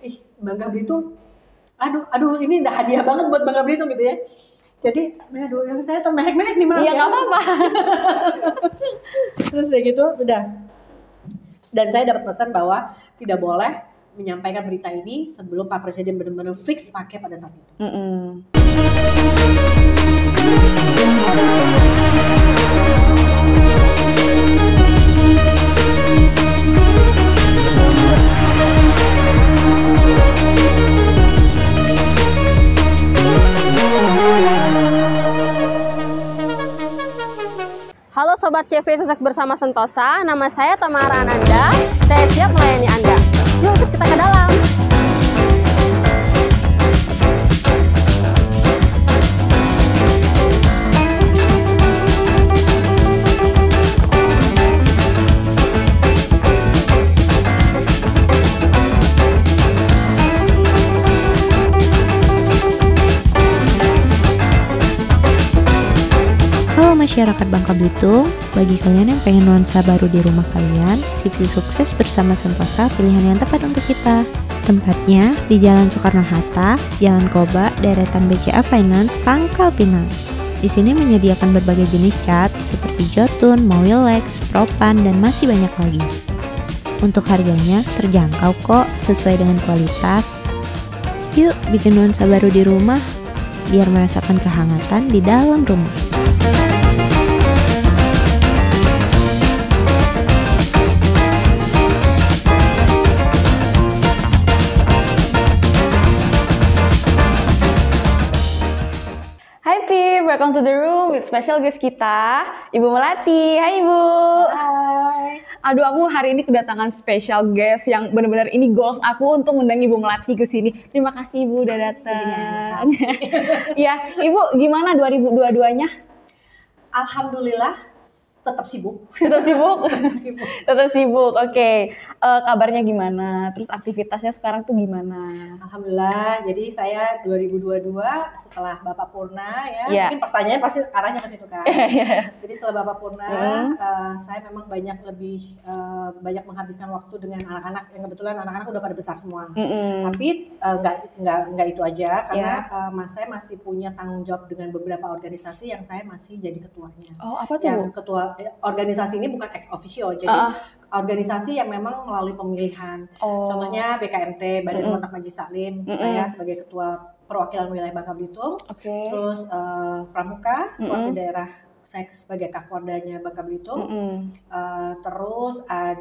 ih Bangka Belitung, aduh ini udah hadiah banget buat Bangka Belitung gitu ya. Jadi, aduh yang saya termehek-mehek nih maaf Iya, nggak apa-apa. Terus begitu udah. Dan saya dapat pesan bahwa tidak boleh menyampaikan berita ini sebelum Pak Presiden benar-benar fix pakai pada saat itu. Halo Sobat CV Sukses Bersama Sentosa, nama saya Tamara Ananda, saya siap melayani Anda. Yuk ikut kita ke dalam. Masyarakat Bangka Belitung, bagi kalian yang pengen nuansa baru di rumah kalian, CV Sukses Bersama Sentosa pilihan yang tepat untuk kita. Tempatnya di Jalan Soekarno-Hatta, Jalan Koba, deretan BCA Finance, Pangkal Pinang. Di sini menyediakan berbagai jenis cat seperti Jotun, Mowilex, Propan, dan masih banyak lagi. Untuk harganya terjangkau kok, sesuai dengan kualitas. Yuk bikin nuansa baru di rumah, biar merasakan kehangatan di dalam rumah. Welcome to the room with special guest kita, Ibu Melati. Hai Ibu. Hai. Aduh, aku hari ini kedatangan special guest yang benar-benar ini goals aku untuk undang Ibu Melati ke sini. Terima kasih Ibu udah datang. Ya, Ibu gimana 2022-nya? Alhamdulillah tetap sibuk. Tetap sibuk? Tetap sibuk, oke. Kabarnya gimana? Terus aktivitasnya sekarang tuh gimana? Alhamdulillah, jadi saya 2022 setelah Bapak Purna ya, mungkin pertanyaannya pasti arahnya ke situ kan. Jadi setelah Bapak Purna, saya memang banyak menghabiskan waktu dengan anak-anak, yang kebetulan anak-anak udah pada besar semua. Tapi nggak itu aja, karena saya masih punya tanggung jawab dengan beberapa organisasi yang saya masih jadi ketuanya. Oh, apa tuh? Yang ketua organisasi ini bukan ex officio, jadi organisasi yang memang melalui pemilihan. Contohnya BKMT, Badan Kontak Majelis Taklim, saya sebagai ketua perwakilan wilayah Bangka Belitung. Terus Pramuka, wakil daerah saya sebagai Kakwardanya Bangka Belitung. Terus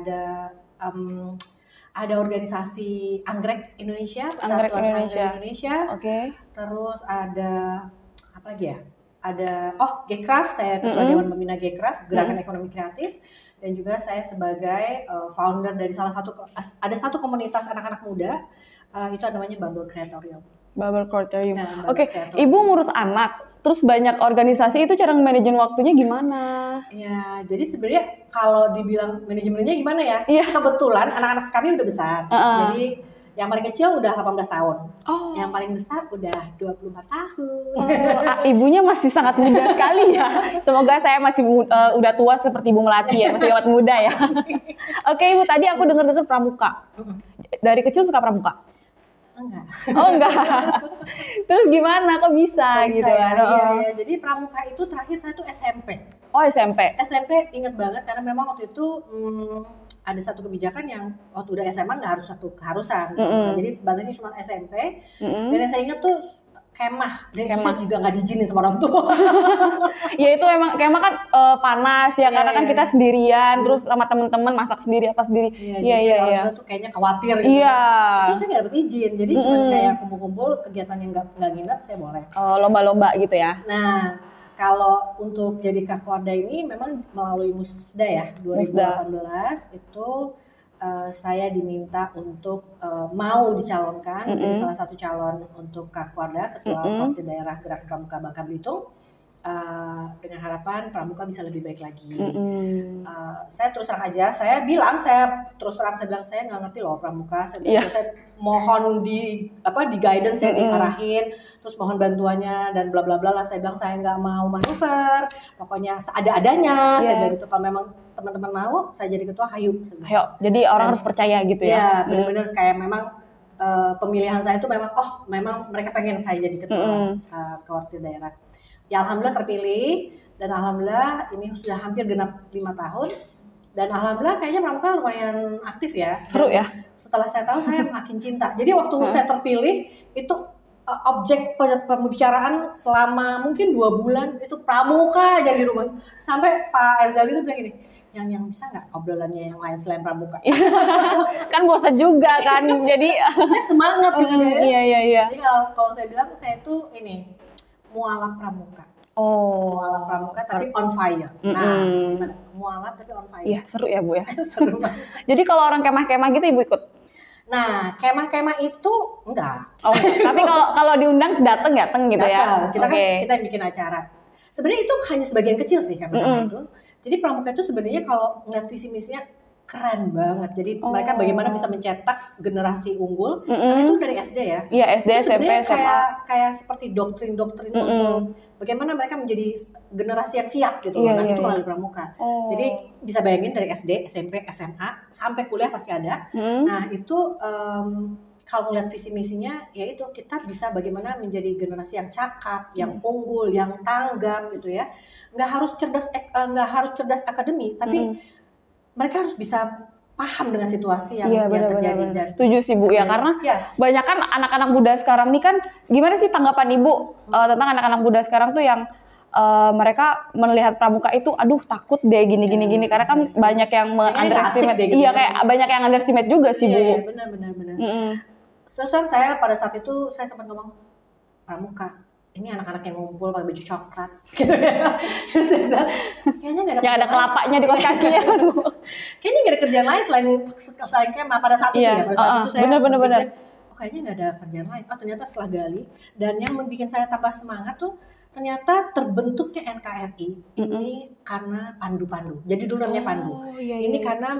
ada organisasi Anggrek Indonesia, Persatuan Anggrek Indonesia. Terus ada apa lagi ya? Ada Gcraft, saya ketua Dewan Pembina Gcraft, Gerakan Ekonomi Kreatif, dan juga saya sebagai founder dari ada satu komunitas anak-anak muda, itu namanya Bubble Creatorium. Bubble Creatorium. Oke, Ibu ngurus anak, terus banyak organisasi, itu cara manajemen waktunya gimana? Ya, jadi sebenarnya kalau dibilang manajemennya gimana ya? Kebetulan anak-anak kami udah besar, jadi yang paling kecil udah 18 tahun, yang paling besar udah 24 tahun. Ibunya masih sangat muda sekali ya. Semoga saya masih udah tua seperti Ibu Melati ya, masih awet muda ya. Oke Ibu, tadi aku dengar pramuka. Dari kecil suka pramuka? Enggak. Oh enggak. Terus gimana kok bisa gitu ya? Iya. Jadi pramuka itu terakhir saya tuh SMP. Oh SMP. SMP inget banget karena memang waktu itu ada satu kebijakan yang waktu udah SMA nggak harus satu keharusan. Jadi batasnya cuma SMP. Dan yang saya ingat tuh kemah. Dan kemah juga nggak diizinin sama orang tua. Ya itu emang kemah kan panas ya, karena kan kita sendirian, terus sama teman-teman masak sendiri apa sendiri. Iya. Itu kayaknya khawatir gitu. Itu saya nggak dapet izin. Jadi cuma kayak kumpul-kumpul kegiatan yang nggak nginep saya boleh. Lomba-lomba gitu ya. Nah, kalau untuk jadi Kakwarda ini memang melalui Musda ya, 2018 itu saya diminta untuk mau dicalonkan menjadi salah satu calon untuk Kakwarda, ketua wakil daerah Gerak Pramuka Bangka Belitung, dengan harapan Pramuka bisa lebih baik lagi. Saya terus terang aja, saya bilang saya nggak ngerti loh Pramuka. Saya mohon di guidance, saya diarahin, terus mohon bantuannya dan bla bla bla lah. Saya bilang saya nggak mau manuver, pokoknya ada-adanya. Saya bilang itu, kalau memang teman-teman mau saya jadi ketua, hayu. Jadi orang harus percaya gitu ya. Iya, benar-benar kayak memang pemilihan saya itu memang mereka pengen saya jadi ketua Koordinator daerah. Ya alhamdulillah terpilih dan alhamdulillah ini sudah hampir genap 5 tahun dan alhamdulillah kayaknya Pramuka lumayan aktif ya. Seru ya. Setelah saya tahu saya makin cinta. Jadi waktu saya terpilih itu objek pembicaraan selama mungkin 2 bulan itu Pramuka aja di rumah. Sampai Pak Erzali itu bilang gini, yang bisa nggak obrolannya yang lain selain Pramuka? Kan bosan juga kan, jadi saya semangat gitu ya. Iya. Jadi kalau saya bilang saya tuh ini mualaf Pramuka. Mualaf Pramuka tapi on fire. Nah, mualaf tapi on fire. Iya, seru ya Bu ya. Seru banget. Jadi kalau orang kemah-kemah gitu Ibu ikut? Nah, kemah-kemah itu enggak. Tapi kalau diundang dateng gitu ya. Kita yang bikin acara. Sebenarnya itu hanya sebagian kecil sih kemah itu. Jadi Pramuka itu sebenarnya kalau ngeliat visi misinya keren banget. Jadi mereka bagaimana bisa mencetak generasi unggul. Karena itu dari SD ya. Iya, SD, SMP, SMA. Kayak seperti doktrin-doktrin untuk bagaimana mereka menjadi generasi yang siap gitu. Itu melalui Pramuka. Jadi bisa bayangin dari SD, SMP, SMA sampai kuliah pasti ada. Nah, itu kalau ngeliat visi misinya yaitu kita bisa bagaimana menjadi generasi yang cakap, yang unggul, yang tanggap gitu ya. Nggak harus cerdas akademik, tapi mereka harus bisa paham dengan situasi yang terjadi. Dan setuju sih Bu ya, karena banyak kan anak-anak muda sekarang nih kan, gimana sih tanggapan Ibu tentang anak-anak muda sekarang tuh yang mereka melihat Pramuka itu, aduh takut deh gini, karena kan banyak yang underestimate. Iya, kayak banyak yang underestimate juga sih Bu. Iya, benar. Sesuai saya pada saat itu saya sempat ngomong Pramuka. Ini anak-anak yang ngumpul pakai baju coklat gitu ya. Terus saya bilang, kayaknya nggak ada yang ada kelapanya di kos kakinya. Kayaknya nggak ada kerjaan lain selain kemah pada saat itu ya. Pada saat itu saya benar. Kayaknya nggak ada kerjaan lain. Ternyata setelah gali dan yang membuat saya tambah semangat tuh ternyata terbentuknya NKRI ini karena pandu-pandu. Jadi dulu namanya pandu. Ini karena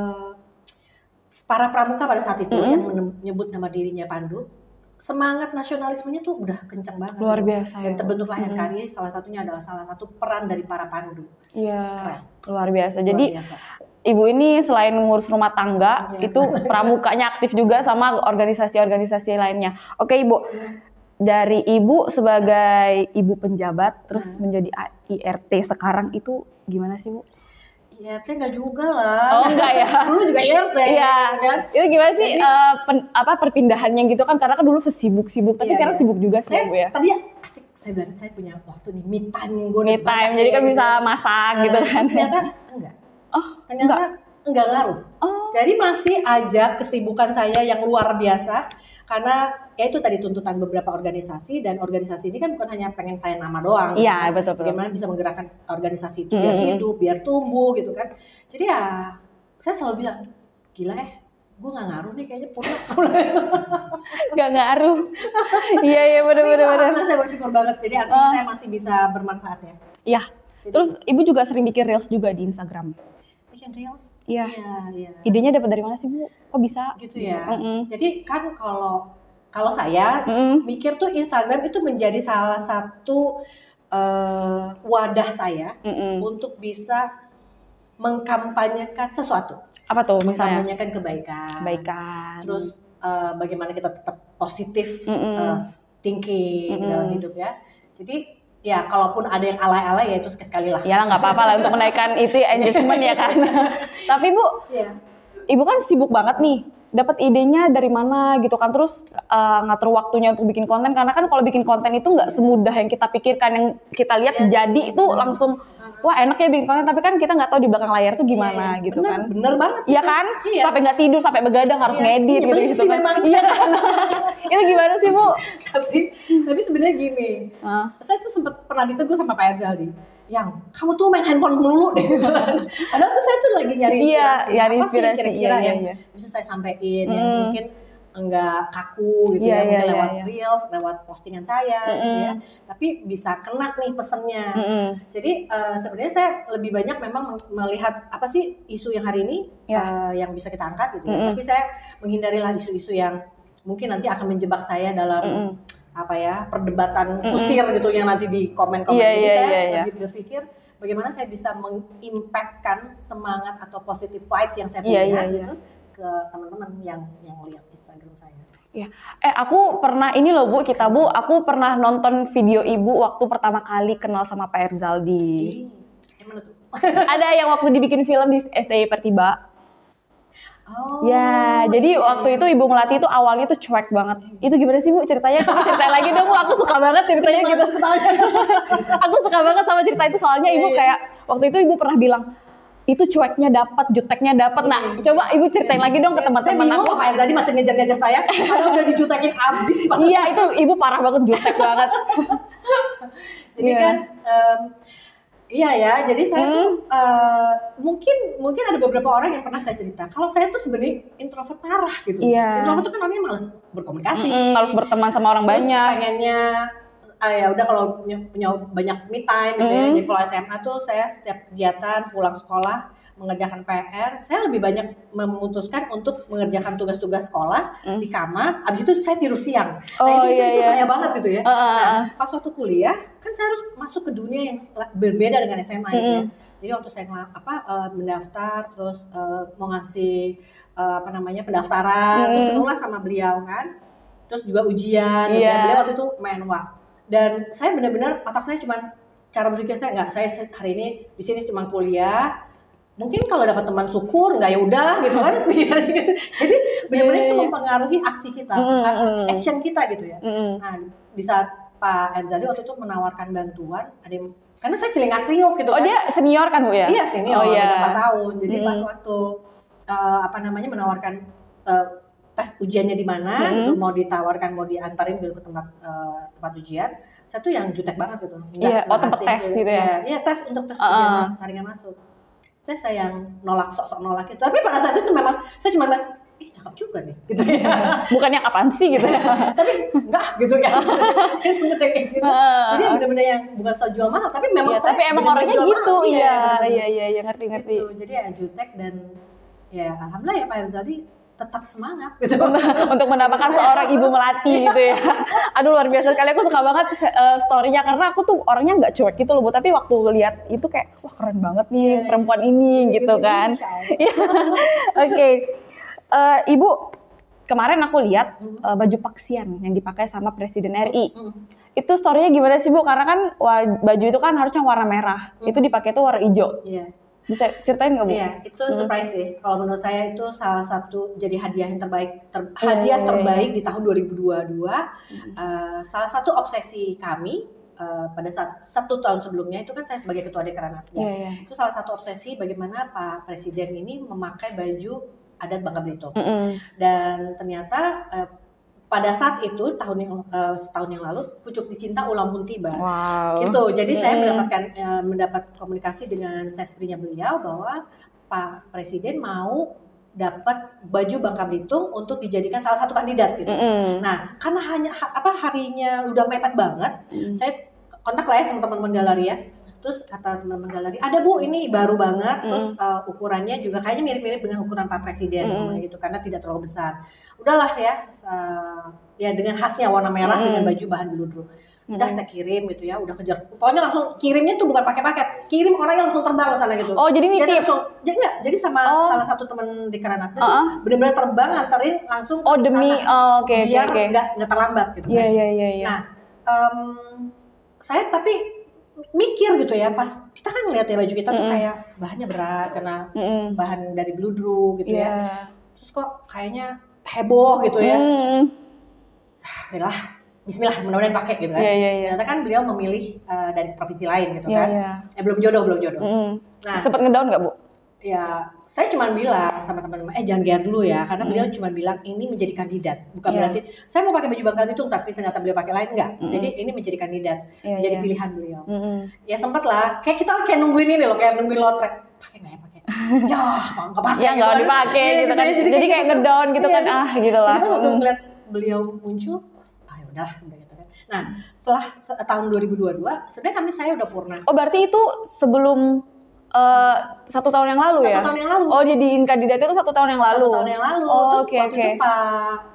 para pramuka pada saat itu yang menyebut nama dirinya pandu. Semangat nasionalismenya tuh udah kencang banget. Luar biasa. Dan terbentuklah NKRI, salah satunya adalah salah satu peran dari para pandu. Iya, luar biasa. Jadi Ibu ini selain ngurus rumah tangga, itu pramukanya aktif juga sama organisasi-organisasi lainnya. Oke Ibu, dari Ibu sebagai Ibu penjabat, terus menjadi IRT sekarang itu gimana sih Bu? IRT enggak juga lah. Oh enggak ya? Dulu juga IRT. Iya. Kan? Itu gimana sih perpindahannya gitu kan? Karena kan dulu sibuk-sibuk, tapi sekarang sibuk juga sih Bu ya. Tadi asik, saya bilang saya punya waktu nih, me time. Jadi kan bisa masak gitu kan. Ternyata enggak. Ternyata enggak ngaruh. Jadi masih aja kesibukan saya yang luar biasa. Karena ya itu tadi tuntutan beberapa organisasi, dan organisasi ini kan bukan hanya pengen saya nama doang. Iya, betul. Bagaimana bisa menggerakkan organisasi itu biar hidup, biar tumbuh gitu kan. Jadi ya saya selalu bilang, gila gue gak ngaruh nih kayaknya pulang. Gak ngaruh. Iya benar. Saya bersyukur banget. Jadi artinya saya masih bisa bermanfaat ya. Iya. Terus Ibu juga sering bikin reels juga di Instagram. Bikin reels? Iya. Idenya dapat dari mana sih Bu? Kok bisa? Gitu ya. Jadi kan kalau saya mikir tuh Instagram itu menjadi salah satu wadah saya untuk bisa mengkampanyekan sesuatu. Apa tuh misalnya? Mengkampanyekan kebaikan. Terus bagaimana kita tetap positif thinking dalam hidup ya. Jadi ya kalaupun ada yang alay-alay ya itu sekali lah. Ya nggak apa-apa lah untuk menaikkan itu engagement ya kan. Tapi Bu, Ibu kan sibuk banget nih. Dapat idenya dari mana gitu kan, terus ngatur waktunya untuk bikin konten, karena kan kalau bikin konten itu nggak semudah yang kita pikirkan, yang kita lihat jadi itu langsung wah enak ya bikin konten, tapi kan kita nggak tahu di belakang layar tuh gimana gitu kan. Bener banget. Iya kan? Sampai nggak tidur, sampai begadang harus ngedit gitu kan. Iya kan? Itu gimana sih Bu? Tapi sebenarnya gini, saya tuh sempat pernah ditegur sama Pak Erzali. Yang kamu tuh main handphone mulu deh gitu kan. Padahal tuh saya tuh lagi nyari inspirasi. Nyari inspirasi. Apa sih kira-kira yang bisa saya sampaikan, yang mungkin enggak kaku gitu mungkin lewat reels, lewat postingan saya gitu ya. Tapi bisa kena nih pesennya. Jadi sebenarnya saya lebih banyak memang melihat apa sih isu yang hari ini yang bisa kita angkat gitu. Tapi saya menghindarilah isu-isu yang mungkin nanti akan menjebak saya dalam perdebatan kusir gitu yang nanti di komen-komen. Jadi saya lebih berpikir bagaimana saya bisa mengimpactkan semangat atau positive vibes yang saya punya gitu ke teman-teman yang lihat Instagram saya. Iya. Aku pernah ini loh Bu, aku pernah nonton video Ibu waktu pertama kali kenal sama Pak Erzaldi. Gimana tuh? Ada yang waktu dibikin film di STI Pertiba. Oh. Ya, jadi waktu itu Ibu Melati itu awalnya tuh cuek banget. Itu gimana sih Bu ceritanya? Coba ceritain lagi dong Bu, aku suka banget ceritanya gitu. Aku suka banget sama cerita itu soalnya Ibu kayak waktu itu Ibu pernah bilang itu cueknya dapat, juteknya dapat. Nah, coba Ibu ceritain lagi dong ke teman-teman aku. Pak Erzaldi masih ngejar-ngejar saya, karena udah dijutekin abis banget. Iya, itu Ibu parah banget, jutek banget. Jadi kan, iya ya. Jadi saya tuh mungkin ada beberapa orang yang pernah saya cerita. Kalau saya tuh sebenarnya introvert parah gitu. Introvert tuh kan orangnya malas berkomunikasi, malas berteman sama orang banyak. Pengennya ya udah kalau punya banyak me time gitu ya. Jadi kalau SMA tuh saya setiap kegiatan pulang sekolah mengerjakan PR, saya lebih banyak memutuskan untuk mengerjakan tugas-tugas sekolah di kamar. Abis itu saya tidur siang. Itu saya banget gitu ya. Nah, pas waktu kuliah kan saya harus masuk ke dunia yang berbeda dengan SMA gitu ya. Jadi waktu saya mendaftar terus mau ngasih pendaftaran, terus ketemulah sama beliau kan. Terus juga ujian, beliau waktu itu menwa. Dan saya benar-benar otak saya cara berpikir saya hari ini di sini cuma kuliah. Mungkin kalau dapat teman syukur, nggak ya udah gitu kan. Gitu. Jadi benar-benar itu mempengaruhi aksi kita, action kita gitu ya. Nah, di saat Pak Erzaldi waktu itu menawarkan bantuan, karena saya celingak kriuk gitu kan. Oh dia senior kan Bu ya? Iya senior, udah 4 tahun. Jadi pas waktu menawarkan tes ujiannya di mana, gitu, mau ditawarkan, mau diantarin gitu ke tempat ujian, saya tuh yang jutek banget gitu. Tempat tes gitu ya? Iya, tes untuk tes ujian saringan masuk. Terus saya yang sok-sok nolak itu. Tapi pada saat itu memang saya cuma cakep juga nih, gitu ya. Bukan yang apaan sih gitu ya? Tapi enggak gitu ya. Sebenarnya kayak gitu. Jadi benar-benar yang bukan soal jual mahal, tapi memang saya. Tapi emang orangnya gitu, iya, ngerti. Gitu. Jadi ya jutek dan ya alhamdulillah ya Pak Erzaldi tetap semangat gitu untuk mendapatkan seorang Ibu Melati gitu ya. Aduh luar biasa sekali, aku suka banget story-nya karena aku tuh orangnya nggak cuek gitu loh Bu, tapi waktu lihat itu kayak wah keren banget nih perempuan ini gitu kan. Oke. Ibu kemarin aku lihat baju paksian yang dipakai sama Presiden RI. Itu story-nya gimana sih Bu? Karena kan baju itu kan harusnya warna merah, itu dipakai tuh warna hijau. Bisa ceritain nggak Bu? Iya, itu surprise sih. Kalau menurut saya itu salah satu jadi hadiah yang terbaik di tahun 2022. Salah satu obsesi kami pada saat 1 tahun sebelumnya itu kan saya sebagai ketua Dekranasda. Itu salah satu obsesi bagaimana Pak Presiden ini memakai baju adat Bangka Belitung. Dan ternyata pada saat itu setahun yang lalu Pucuk Dicinta ulang pun tiba. Gitu. Jadi saya mendapat komunikasi dengan sestrinya beliau bahwa Pak Presiden mau dapat baju Bangka Belitung untuk dijadikan salah satu kandidat gitu. Nah, karena harinya udah mepet banget, saya kontak lah ya sama teman-teman galeri ya. Terus kata teman-teman galeri, ada Bu ini baru banget, terus ukurannya juga kayaknya mirip-mirip dengan ukuran Pak Presiden gitu, karena tidak terlalu besar. Udahlah ya, ya dengan khasnya warna merah dengan baju bahan beludru. Udah saya kirim gitu ya, udah kejar. Pokoknya langsung kirimnya tuh bukan pakai paket, kirim orangnya langsung terbang ke sana gitu. Oh jadi nitip? Jadi sama salah satu teman di Dekranasda tuh benar-benar terbang nganterin langsung ke sana. Biar nggak terlambat gitu. Iya. Nah, saya tapi mikir gitu ya, pas kita kan ngeliat ya baju kita tuh kayak bahannya berat karena bahan dari beludru gitu ya. Terus kok kayaknya heboh gitu ya. Yalah, bismillah mudah-mudahan pakai gitu kan. Ternyata kan beliau memilih dari provinsi lain gitu kan. Belum jodoh. Nah, sempat ngedown nggak Bu? Ya, saya cuma bilang sama teman-teman, jangan GR dulu ya, karena beliau cuma bilang ini menjadi kandidat, bukan berarti saya mau pakai baju Bangka Belitung tapi ternyata beliau pakai lain, enggak. Jadi ini menjadi kandidat, menjadi pilihan beliau. Ya sempat lah, kayak kita kayak nungguin ini loh, kayak nungguin lotrek, pakai nggak ya pakai? Ya, nggak pakai. Ya nggak dipakai gitu kan, jadi kayak ngedown gitu kan, gitu lah. Jadi waktu ngeliat beliau muncul, ya udahlah gitu kan. Nah, setelah tahun 2022, sebenarnya saya udah purna. Oh berarti itu sebelum 1 tahun yang lalu ya? 1 tahun yang lalu. Oh jadiin kandidat itu 1 tahun yang lalu? 1 tahun yang lalu. Oh, terus waktu itu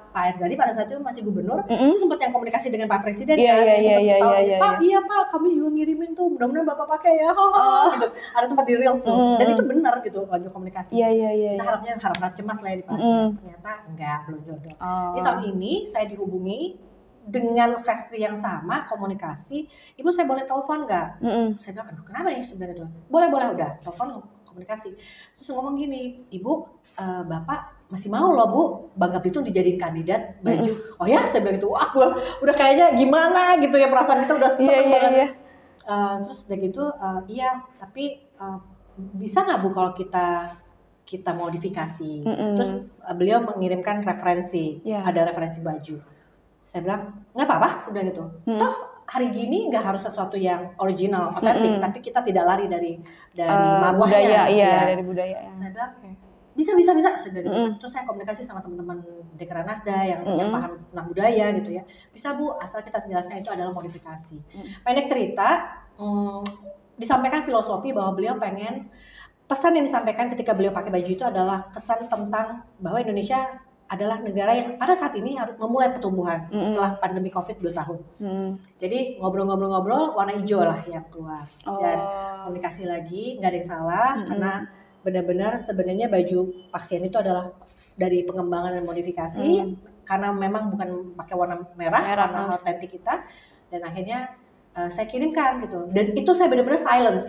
Pak Erzadi pada saat itu masih gubernur, itu sempat yang komunikasi dengan Pak Presiden Iya, kan, iya, yang sempat iya, ketawa, iya, Pak, iya. iya Pak, kami juga ngirimin tuh, mudah-mudahan Bapak pakai ya, gitu. Ada sempat di reels tuh, dan itu benar gitu lagi komunikasi. Kita harapnya harap cemas lah ya dipakai, ternyata enggak, belum jodoh. Di tahun ini saya dihubungi dengan versi yang sama komunikasi, Ibu saya boleh telepon nggak? Saya bilang, aduh kenapa nih sebenarnya? Boleh udah, telepon komunikasi. Terus ngomong gini, Ibu, Bapak masih mau loh Bu, Bangka Belitung dijadiin kandidat baju. Oh ya, saya bilang gitu, wah udah kayaknya gimana gitu ya, perasaan kita udah seneng banget. Terus udah gitu, iya, tapi bisa nggak Bu kalau kita modifikasi? Terus beliau mengirimkan referensi, ada referensi baju. Saya bilang, nggak apa-apa, saya bilang gitu. Toh hari gini nggak harus sesuatu yang original, otentik, tapi kita tidak lari dari marwahnya. Dari budaya. Saya bilang, bisa, saya bilang gitu. Terus saya komunikasi sama teman-teman Dekra Nasda yang paham tentang budaya gitu ya. Bisa Bu, asal kita jelaskan itu adalah modifikasi. Pendek cerita, disampaikan filosofi bahwa beliau pengen, pesan yang disampaikan ketika beliau pakai baju itu adalah kesan tentang bahwa Indonesia adalah negara yang pada saat ini harus memulai pertumbuhan setelah pandemi COVID 2 tahun. Jadi ngobrol-ngobrol warna hijau lah yang keluar. Dan komunikasi lagi, nggak ada yang salah karena benar-benar sebenarnya baju pasien itu adalah dari pengembangan dan modifikasi karena memang bukan pakai warna merah karena otentik kita. Dan akhirnya saya kirimkan gitu. Dan itu saya benar-benar silent.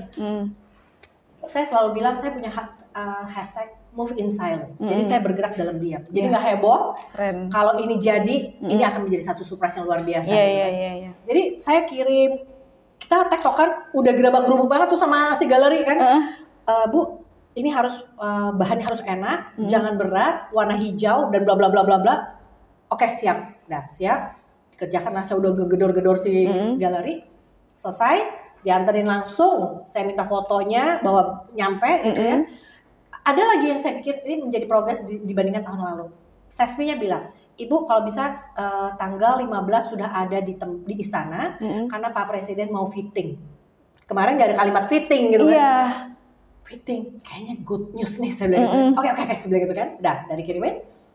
Saya selalu bilang saya punya hashtag move in silent. Jadi saya bergerak dalam diam. Jadi nggak heboh. Kalau ini jadi, ini akan menjadi satu surprise yang luar biasa. Jadi saya kirim, kita tektokan, udah gerabak-gerubuk banget tuh sama si galeri kan. Bu, ini harus bahannya harus enak, jangan berat, warna hijau dan bla bla bla bla bla. Oke, siap. Nah, siap. Dikerjakan, saya udah gedor-gedor si galeri. Selesai, dianterin langsung. Saya minta fotonya bahwa nyampe gitu ya. Ada lagi yang saya pikir ini menjadi progres dibandingkan tahun lalu. Sesminya bilang, Ibu kalau bisa tanggal 15 sudah ada di istana karena Pak Presiden mau fitting. Kemarin gak ada kalimat fitting gitu kan. Fitting, kayaknya good news nih saya bilang gitu. Oke, saya bilang gitu kan. Dari kirimin.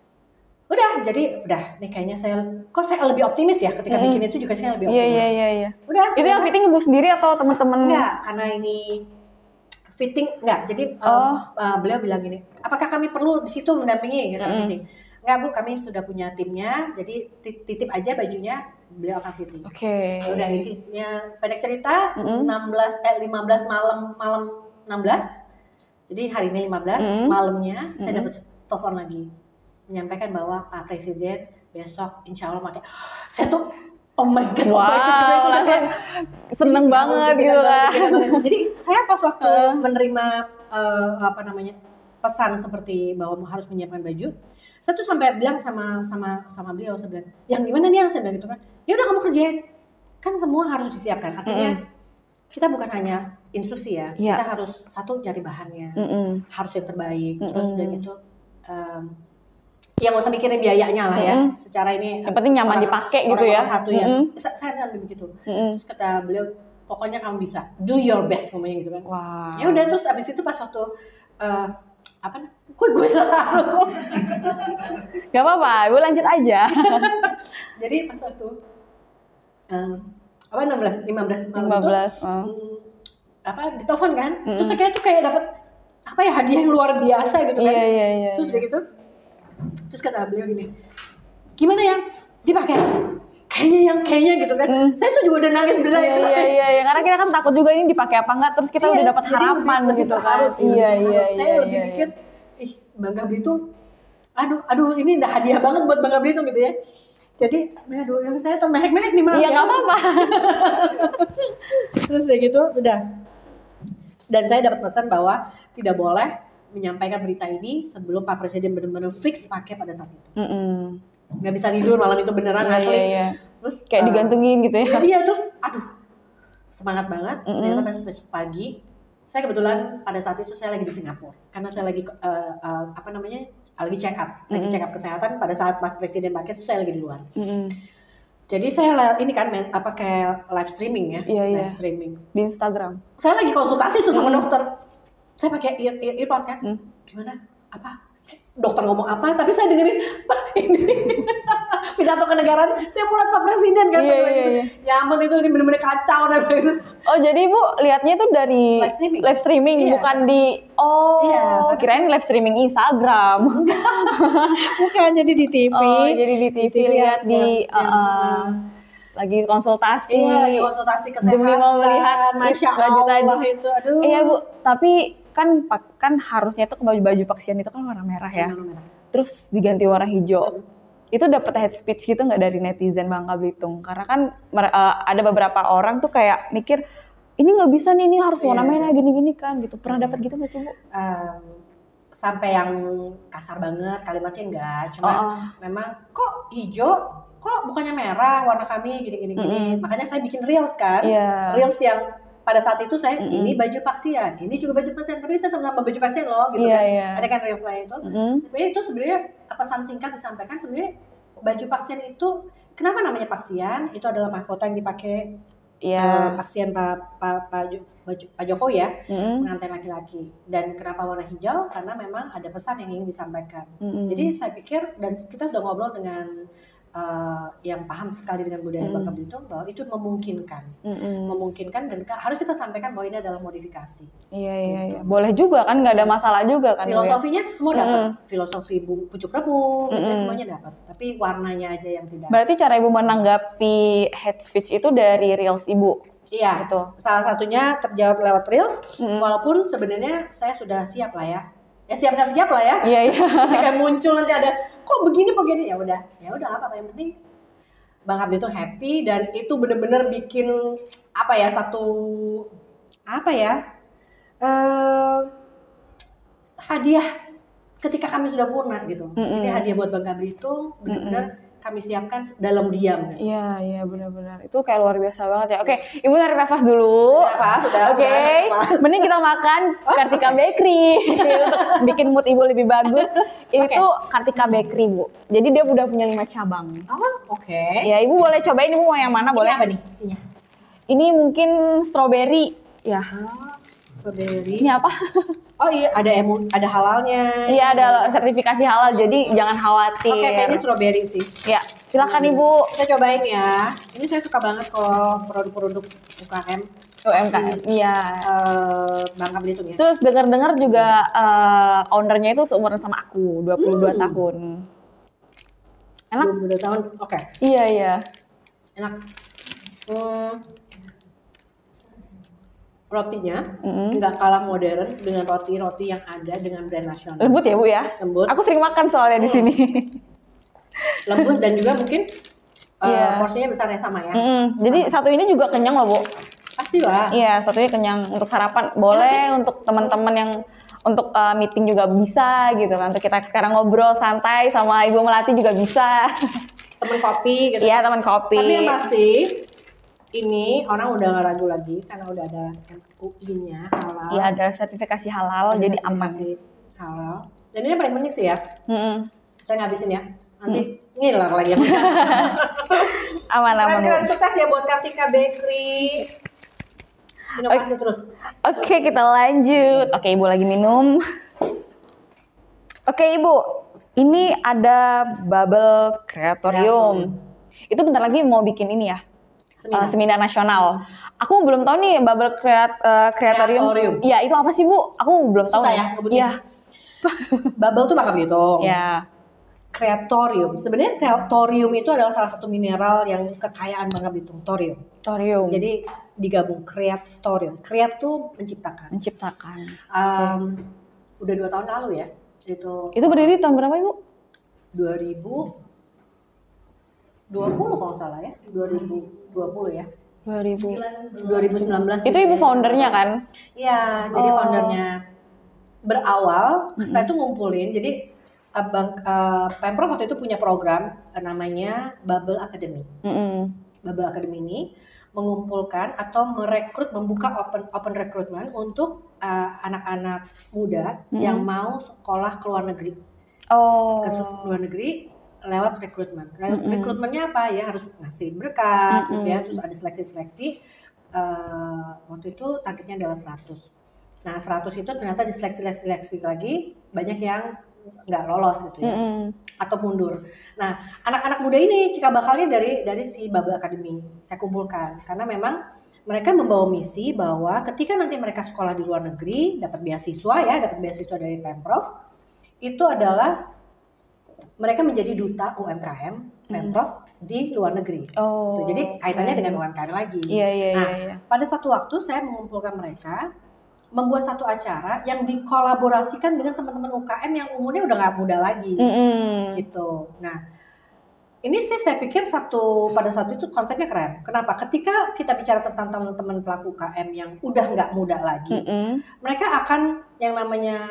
Udah, nih kayaknya saya lebih optimis ya ketika bikin itu juga saya lebih optimis. Iya. Udah. Itu yang fitting Ibu sendiri atau teman-teman? Enggak, karena ini fitting enggak. Jadi beliau bilang gini, apakah kami perlu di situ mendampingi gitu fitting? Enggak Bu, kami sudah punya timnya. Jadi titip aja bajunya, beliau akan fitting. Udah intinya pendek cerita 15 malam 16. Jadi hari ini 15 malamnya saya dapat telepon lagi menyampaikan bahwa Pak Presiden besok insya Allah pakai. Saya tuh oh my god, langsung seneng banget gitu lah. Jadi saya pas waktu menerima pesan seperti bahwa harus menyiapkan baju, saya tuh sampai bilang sama beliau, saya bilang, yang gimana nih yang saya bilang gitu kan, ya udah kamu kerjain, kan semua harus disiapkan. Artinya kita bukan hanya instruksi ya, kita harus satu nyari bahannya, harus yang terbaik, terus udah gitu. Ya nggak usah mikirin biayanya lah ya, secara ini yang penting nyaman dipakai gitu ya. Satu ya, saya sampai begitu. Terus kata beliau, pokoknya kamu bisa, do your best ngomongnya gitu kan. Ya udah, terus abis itu pas waktu gue selalu. Gak apa-apa, Ibu lanjut aja. Jadi pas waktu 15 malam itu, ditelepon kan, terus kayak dapat hadiah yang luar biasa gitu kan. Terus udah gitu. Terus kata beliau gini, gimana yang dipakai? Kayaknya gitu kan. Saya tuh juga udah nangis beneran. Iya, karena kita kan takut juga ini dipakai apa enggak, terus kita udah dapat harapan lebih gitu kan. Saya lebih mikir, Bangka Belitung, aduh ini udah hadiah banget buat Bangka Belitung gitu ya. Jadi, yang saya tuh mehek-mehek nih maaf. Iya, nggak apa-apa. Terus udah gitu, udah. Dan saya dapat pesan bahwa tidak boleh menyampaikan berita ini sebelum Pak Presiden benar-benar fix pakai pada saat itu. Nggak bisa tidur malam itu beneran asli. Terus kayak digantungin gitu ya. Iya, terus semangat banget. Ternyata pas pagi, saya kebetulan pada saat itu saya lagi di Singapura karena saya lagi lagi check up kesehatan pada saat Pak Presiden pakai itu saya lagi di luar. Jadi saya ini kan kayak live streaming ya, live streaming di Instagram. Saya lagi konsultasi tuh sama dokter. Saya pakai earpod kan. Gimana? dokter ngomong apa, tapi saya dengerin Pak ini pidato kenegaraan, saya mau lihat Pak Presiden kan. Iya. Ya ampun, itu ini bener-bener kacau dan gitu. Oh jadi Ibu lihatnya itu dari live streaming iya. Bukan di kirain live streaming Instagram. Bukan, jadi di TV. Oh jadi di TV lihat di lagi konsultasi. Iya, lagi konsultasi kesehatan. Demi mau melihat Masya baju Allah tadi. itu, aduh. Iya Bu, tapi kan harusnya itu baju pasien itu kan warna merah ya. Warna merah. Terus diganti warna hijau. Itu dapat hate speech gitu nggak dari netizen Bangka Belitung? Karena kan ada beberapa orang tuh kayak mikir ini nggak bisa nih, ini harus warna merah gini-gini kan gitu. Pernah dapat gitu nggak sih Bu? Sampai yang kasar banget kalimatnya enggak, cuma memang kok hijau, kok bukannya merah warna kami gini. Makanya saya bikin reels kan, reels yang pada saat itu saya ini baju pasien, ini juga baju pasien, tapi saya sama-sama baju pasien loh gitu kan. Ada kan reels lain itu. Sebenarnya itu sebenarnya pesan singkat disampaikan, sebenarnya baju pasien itu kenapa namanya pasien? Itu adalah mahkota yang dipakai pasien Pak Jokowi ya, pengantin laki-laki. Dan kenapa warna hijau? Karena memang ada pesan yang ingin disampaikan. Jadi saya pikir, dan kita sudah ngobrol dengan yang paham sekali dengan budaya Bangka Belitung, bahwa itu memungkinkan dan harus kita sampaikan bahwa ini adalah modifikasi. Iya. Boleh juga kan, nggak ada masalah juga kan. Filosofinya semua dapat, filosofi pucuk rebung, semuanya dapat. Tapi warnanya aja yang tidak. Berarti cara Ibu menanggapi hate speech itu dari reels Ibu? Iya, gitu. Salah satunya terjawab lewat reels, walaupun sebenarnya saya sudah siap lah ya. Siap nggak siap lah ya. Iya. Ketika muncul nanti ada kok begini ya udah apa yang penting Bangka Belitung happy, dan itu bener-bener bikin hadiah ketika kami sudah punah gitu. Ini hadiah buat Bangka Belitung, bener-bener kami siapkan dalam diam. Iya, benar-benar. Itu kayak luar biasa banget ya. Oke, Ibu tarik nafas dulu. Oke. Mending kita makan Kartika Bakery untuk bikin mood Ibu lebih bagus. Itu Kartika Bakery, Bu. Jadi dia udah punya 5 cabang. Oke. Ya, Ibu boleh cobain, Ibu mau yang mana? Ini boleh. Apa nih isinya? Ini mungkin strawberry. Ya. Strawberry. Ini apa? Oh iya, ada halalnya. Iya, ada sertifikasi halal, jadi jangan khawatir. Oke, kayaknya strawberry sih. Ya, silakan Ibu. Kita cobain ya. Ini saya suka banget kok produk-produk UMKM. Iya. Bangka Belitung ya. Terus dengar-dengar juga ownernya itu seumuran sama aku, 22 tahun. Enak? 22 tahun, oke. Iya. Enak. Rotinya nggak kalah modern dengan roti-roti yang ada dengan brand nasional. Lembut ya Bu ya? Lembut. Aku sering makan soalnya di sini. Lembut dan juga mungkin porsinya besarnya sama ya. Jadi satu ini juga kenyang loh Bu. Pasti lah. Iya, satunya kenyang untuk sarapan. Boleh untuk teman-teman yang untuk meeting juga bisa gitu kan. Untuk kita sekarang ngobrol santai sama Ibu Melati juga bisa. Teman kopi gitu. Iya, teman kopi. Tapi yang pasti ini orang udah nggak ragu lagi karena udah ada MUI-nya halal. Iya, ada sertifikasi halal, jadi aman. Halal. Dan ini yang paling penting sih ya. Saya ngabisin ya. Nanti ngiler lagi. Aman. Keren sukses ya buat Kartika Bakery. Inovasi terus. Oke, kita lanjut. Oke, Ibu lagi minum. Oke, Ibu. Ini ada Bubble Creatorium. Itu bentar lagi mau bikin ini ya. Seminar nasional. Aku belum tahu nih Bubble Creatorium. Iya, itu apa sih Bu? Aku belum tahu. Susah ya ngebutnya. Iya. Bubble tuh Bangka Belitung. Iya. Creatorium. Sebenarnya thorium itu adalah salah satu mineral yang kekayaan Bangka Belitung. Thorium. Jadi digabung Creatorium. Create tuh menciptakan. Udah 2 tahun lalu ya. Itu berdiri tahun berapa Ibu? 2020 kalau salah ya. 2020 ya. 2019. Itu Ibu foundernya kan? Iya, jadi foundernya. Berawal saya tuh ngumpulin, jadi Pemprov waktu itu punya program namanya Bubble Academy. Bubble Academy ini mengumpulkan atau membuka open recruitment untuk anak-anak muda yang mau sekolah ke luar negeri. Ke luar negeri lewat rekrutmen. Rekrutmennya apa ya? Harus ngasih berkas, gitu ya. Terus ada seleksi-seleksi. Waktu itu targetnya adalah 100. Nah 100 itu ternyata diseleksi lagi banyak yang nggak lolos gitu ya, atau mundur. Nah, anak-anak muda ini cikal bakalnya dari si Bubble Academy saya kumpulkan, karena memang mereka membawa misi bahwa ketika nanti mereka sekolah di luar negeri, dapat beasiswa dari Pemprov, itu adalah mereka menjadi duta UMKM Pemprov di luar negeri. Jadi kaitannya dengan UMKM lagi. Nah, pada satu waktu saya mengumpulkan mereka, membuat satu acara yang dikolaborasikan dengan teman-teman UKM yang umurnya udah nggak muda lagi, gitu. Nah, ini sih saya pikir pada saat itu konsepnya keren. Kenapa? Ketika kita bicara tentang teman-teman pelaku UKM yang udah nggak muda lagi, mereka akan yang namanya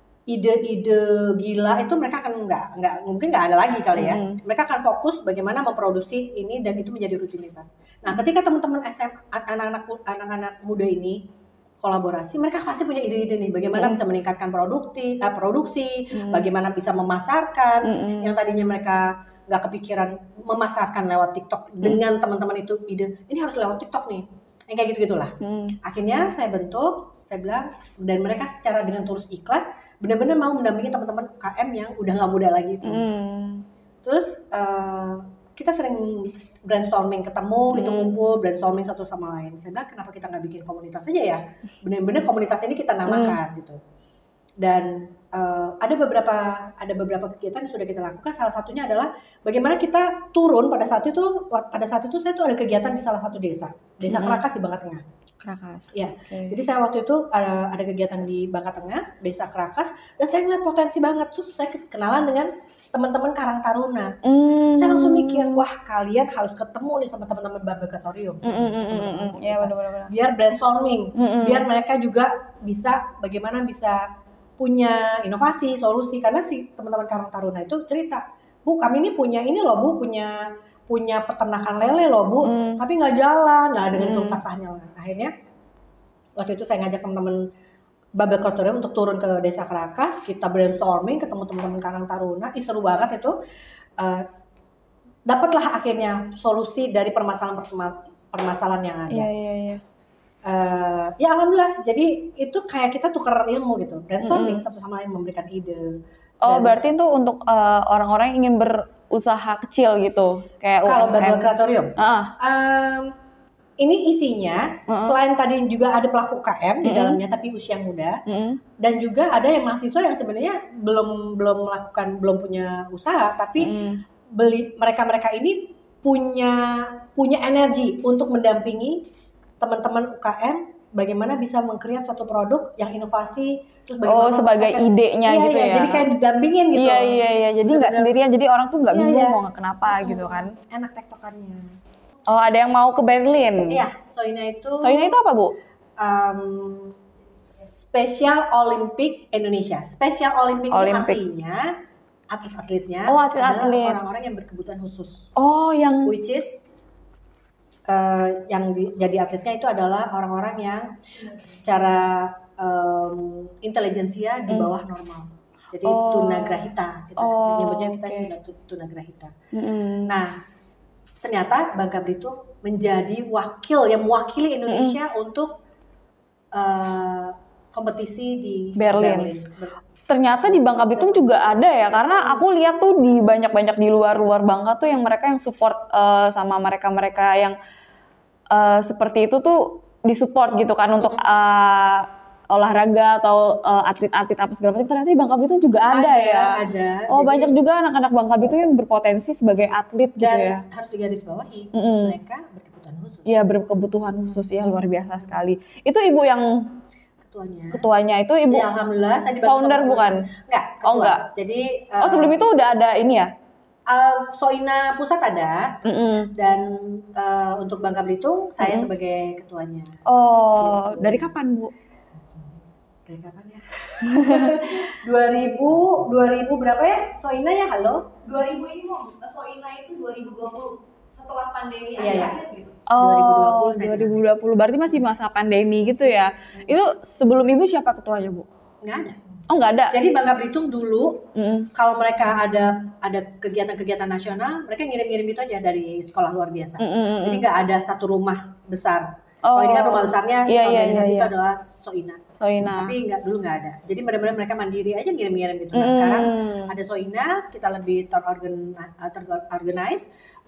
ide-ide gila itu mereka akan mungkin nggak ada lagi kali ya. Mereka akan fokus bagaimana memproduksi ini dan itu menjadi rutinitas. Nah, ketika teman-teman anak-anak muda ini kolaborasi, mereka pasti punya ide-ide nih bagaimana bisa meningkatkan produksi, bagaimana bisa memasarkan yang tadinya mereka nggak kepikiran memasarkan lewat TikTok dengan teman-teman itu ide ini harus lewat TikTok nih, yang kayak gitu-gitulah. Akhirnya saya bilang, dan mereka secara dengan tulus ikhlas benar-benar mau mendampingi teman-teman UKM yang udah nggak muda lagi itu. Terus kita sering brainstorming, ketemu gitu, kumpul brainstorming satu sama lain. Saya bilang kenapa kita nggak bikin komunitas aja ya? Benar-benar komunitas ini kita namakan gitu. Dan ada beberapa kegiatan yang sudah kita lakukan. Salah satunya adalah bagaimana kita turun pada saat itu saya tuh ada kegiatan di salah satu desa Krakas di Bangka Tengah. Ya, jadi saya waktu itu ada kegiatan di Bangka Tengah, desa Krakas, dan saya ngeliat potensi banget. Terus saya kenalan dengan teman-teman Karang Taruna. Saya langsung mikir, wah kalian harus ketemu nih sama teman-teman Babakatorium. Ya, benar-benar. Biar brainstorming, biar mereka juga bagaimana bisa punya inovasi, solusi. Karena si teman-teman Karang Taruna itu cerita, Bu, kami ini punya ini loh Bu, punya peternakan lele loh Bu, tapi nggak jalan. Nah, dengan keluh kesahnya, akhirnya waktu itu saya ngajak teman-teman Babakatorium untuk turun ke desa Krakas, kita brainstorming, ketemu teman-teman Karang Taruna, seru banget itu. Dapatlah akhirnya solusi dari permasalahan yang ada. Ya alhamdulillah, jadi itu kayak kita tukar ilmu gitu, brainstorming satu sama lain, memberikan ide. Berarti itu untuk orang-orang yang ingin berusaha kecil gitu, kayak kalau Babakatorium. Ini isinya selain tadi juga ada pelaku UKM di dalamnya tapi usia muda, dan juga ada yang mahasiswa yang sebenarnya belum punya usaha tapi mereka ini punya energi untuk mendampingi teman-teman UKM bagaimana bisa meng-create suatu produk yang inovasi, terus bagaimana sebagai idenya gitu ya. Jadi kayak didampingin gitu. Iya. Jadi nggak sendirian, jadi orang tuh nggak bingung mau kenapa gitu kan. Enak tektokannya. Ada yang mau ke Berlin. Iya, Soina itu apa, Bu? Special Olympic Indonesia. Special Olympic. Artinya atlet-atletnya adalah orang-orang yang berkebutuhan khusus. Which is yang jadi atletnya itu adalah orang-orang yang secara intelijensia di bawah normal. Jadi tunagrahita, kita nyebutnya sudah tunagrahita. Nah, ternyata Bangka Belitung menjadi yang mewakili Indonesia untuk kompetisi di Berlin. Ternyata di Bangka Belitung juga ada ya, karena aku lihat tuh di banyak di luar Bangka tuh yang mereka yang support sama mereka yang seperti itu tuh disupport gitu kan untuk olahraga atau atlet-atlet apa segala macam. Ternyata di Bangka Belitung juga ada ya. Ada. Banyak juga anak-anak Bangka Belitung yang berpotensi sebagai atlet gitu ya. Dan harus digarisbawahi, mereka berkebutuhan khusus. Iya, berkebutuhan khusus ya, luar biasa sekali. Itu Ibu yang ketuanya itu Ibu. Ya, alhamdulillah saya dibantu founder bukan? Enggak, ketua. Enggak. Jadi sebelum itu udah ada ini ya? Soina pusat ada, dan untuk Bangka Belitung saya sebagai ketuanya. Gitu. Dari kapan, Bu? Dari kapan ya? 2000 berapa ya? Soina ya, halo? 2000 ini Soina itu 2020 setelah pandemi gitu. 2020 berarti masih masa pandemi gitu ya. Itu sebelum Ibu siapa ketuanya, Bu? Nggak ada. Nggak ada. Jadi Bangka Belitung dulu kalau mereka ada kegiatan-kegiatan nasional, mereka ngirim-ngirim itu aja dari sekolah luar biasa. Jadi nggak ada satu rumah besar. Kalau ini kan rumah besarnya organisasi itu iya. adalah Soina. Tapi dulu nggak ada. Jadi benar-benar mereka mandiri aja ngirim-ngirim gitu. Nah, sekarang ada Soina, kita lebih terorganize.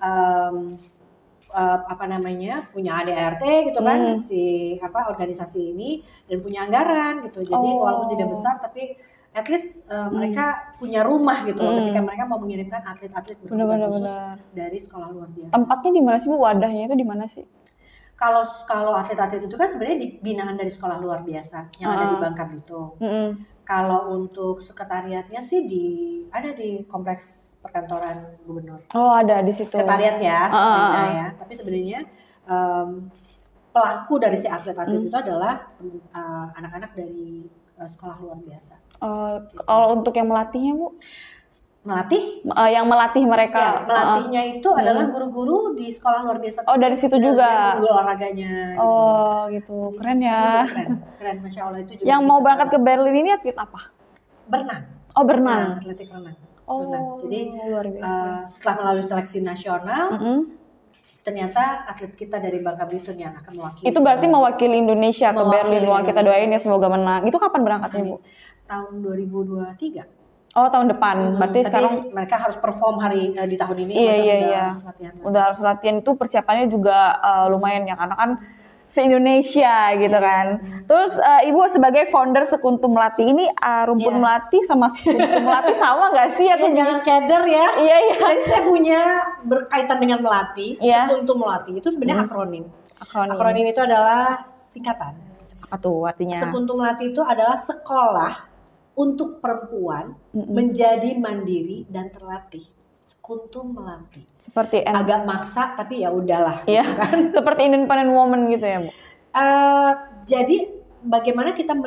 Punya ADART gitu kan, organisasi ini, dan punya anggaran gitu. Jadi walaupun tidak besar tapi at least mereka punya rumah gitu loh, ketika mereka mau mengirimkan atlet-atlet berkebutuhan khusus dari sekolah luar biasa. Tempatnya di mana sih Bu? Wadahnya itu di mana sih? Kalau atlet-atlet itu kan sebenarnya di binaan dari sekolah luar biasa yang ada di Bangka Belitung. Kalau untuk sekretariatnya sih ada di kompleks perkantoran gubernur. Oh, ada di situ. Sekretariat ya, ya. Tapi sebenarnya pelaku dari si atlet-atlet itu adalah anak-anak dari sekolah luar biasa. Gitu. Kalau untuk yang melatihnya Bu? Melatih? Yang melatih mereka? Ya, melatihnya itu adalah guru-guru di sekolah luar biasa. Oh, dari situ juga? Guru olahraganya. Gitu. Keren ya. Keren, Masya Allah itu juga. Yang mau berangkat ke Berlin ini atlet apa? Berenang. Oh, berenang. Atletik renang. Oh, jadi luar biasa. Setelah melalui seleksi nasional, ternyata atlet kita dari Bangka Belitung yang akan mewakili. Itu berarti mewakili Indonesia ke Berlin. Wah, kita doain ya semoga menang. Itu kapan berangkatnya Bu? Tahun 2023. Oh, tahun depan. Berarti sekarang mereka harus perform di tahun ini. Iya. Udah harus latihan, itu persiapannya juga lumayan ya, karena kan se-Indonesia gitu kan. Terus Ibu sebagai founder Sekuntum Melati ini, rumpun melati sama Sekuntum Melati sama nggak sih? Aku jangan keder ya. Iya. Jadi saya punya berkaitan dengan melati. Sekuntum Melati itu sebenarnya akronim. Akronim itu adalah singkatan. Apa tuh artinya? Sekuntum Melati itu adalah sekolah untuk perempuan menjadi mandiri dan terlatih. Sekuntum Melati. Seperti agak maksa tapi ya udahlah. Iya. Gitu kan? Seperti independent woman gitu ya Bu. Jadi bagaimana kita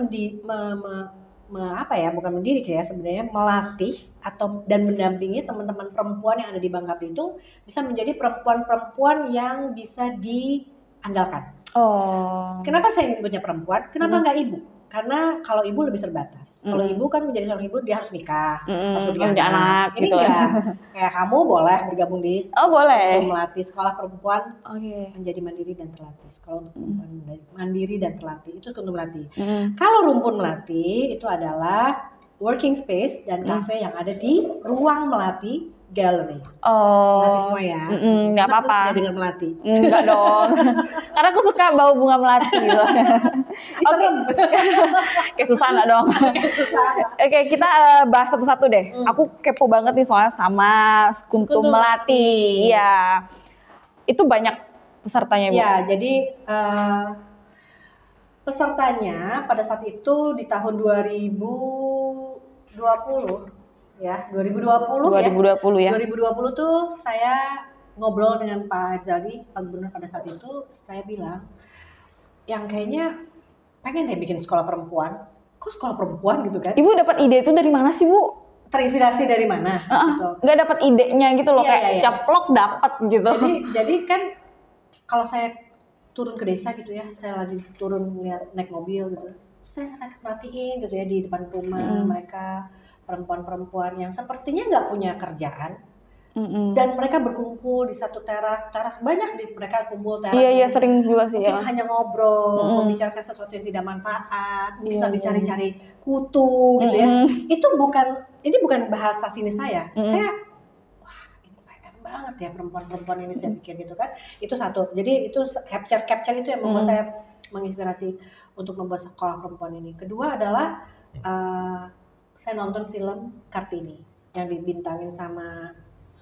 bukan mendidik ya sebenarnya, melatih dan mendampingi teman-teman perempuan yang ada di Bangka Belitung bisa menjadi perempuan-perempuan yang bisa diandalkan. Kenapa saya nyebutnya perempuan? Kenapa nggak ibu? Karena kalau ibu lebih terbatas. Kalau ibu kan menjadi seorang ibu dia harus nikah, harus punya anak. Ini gitu. Enggak. Kayak kamu boleh bergabung di boleh. Untuk melatih sekolah perempuan menjadi mandiri dan terlatih. Sekolah untuk perempuan mandiri dan terlatih itu untuk melatih. Kalau rumpun melati itu adalah working space dan cafe yang ada di ruang melati gallery. Melati semua ya. Nggak apa-apa. Dengan melati. Enggak dong. Karena aku suka bau bunga melati gitu. Kayak Susana dong. Oke, kita bahas satu-satu deh. Aku kepo banget nih soalnya sama Sekuntum Melati. Iya. Itu banyak pesertanya Bu. Ya, jadi pesertanya pada saat itu di tahun 2020 ya, 2020 ya. 2020 tuh saya ngobrol dengan Pak Rizaldi, Pak Gubernur pada saat itu, saya bilang yang kayaknya pengen deh bikin sekolah perempuan. Kok sekolah perempuan gitu kan? Ibu dapat ide itu dari mana sih Bu? Terinspirasi dari mana? Gitu. Nggak dapat idenya gitu loh, kayak caplok dapat gitu. Jadi kan kalau saya turun ke desa gitu ya, saya lagi turun naik mobil gitu, saya perhatiin gitu ya di depan rumah mereka perempuan-perempuan yang sepertinya nggak punya kerjaan dan mereka berkumpul di satu teras banyak mereka kumpul teras. Iya sering juga sih mungkin hanya ngobrol, membicarakan sesuatu yang tidak manfaat, mungkin sambil cari-cari kutu gitu ya. Ini bukan bahasa sini saya. Saya ini PR banget ya perempuan-perempuan ini saya pikir gitu kan. Itu satu. Jadi itu capture itu yang membuat saya menginspirasi untuk membuat sekolah perempuan ini. Kedua adalah saya nonton film Kartini yang dibintangin sama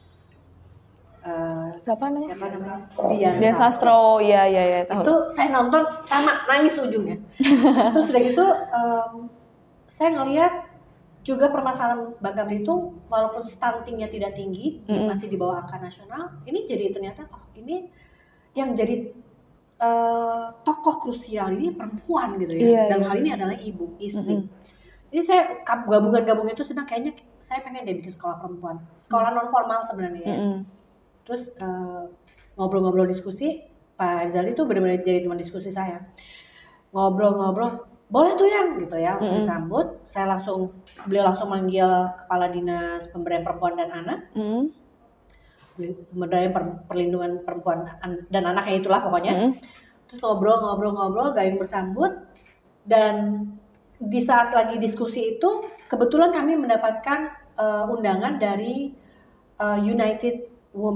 siapa namanya? Dian Sastro. Iya tahu. Itu saya nonton sama nangis ujungnya. Terus udah gitu saya ngelihat juga permasalahan Bangka Belitung walaupun stuntingnya tidak tinggi, masih di bawah angka nasional, ini jadi ternyata ini yang jadi tokoh krusial ini perempuan gitu ya. Dan hal ini adalah ibu, istri. Jadi saya gabungan itu sedang kayaknya saya pengen deh bikin sekolah perempuan, sekolah non formal sebenarnya ya. Terus ngobrol-ngobrol diskusi, Pak Rizaldi itu benar-benar jadi teman diskusi saya. Ngobrol-ngobrol, boleh tuh yang gitu ya, langsung disambut. Beliau langsung manggil Kepala Dinas Pemberdayaan Perempuan dan Anak, Pemberdayaan Perlindungan Perempuan dan Anaknya itulah pokoknya. terus ngobrol, gayung bersambut, dan di saat lagi diskusi itu kebetulan kami mendapatkan undangan dari United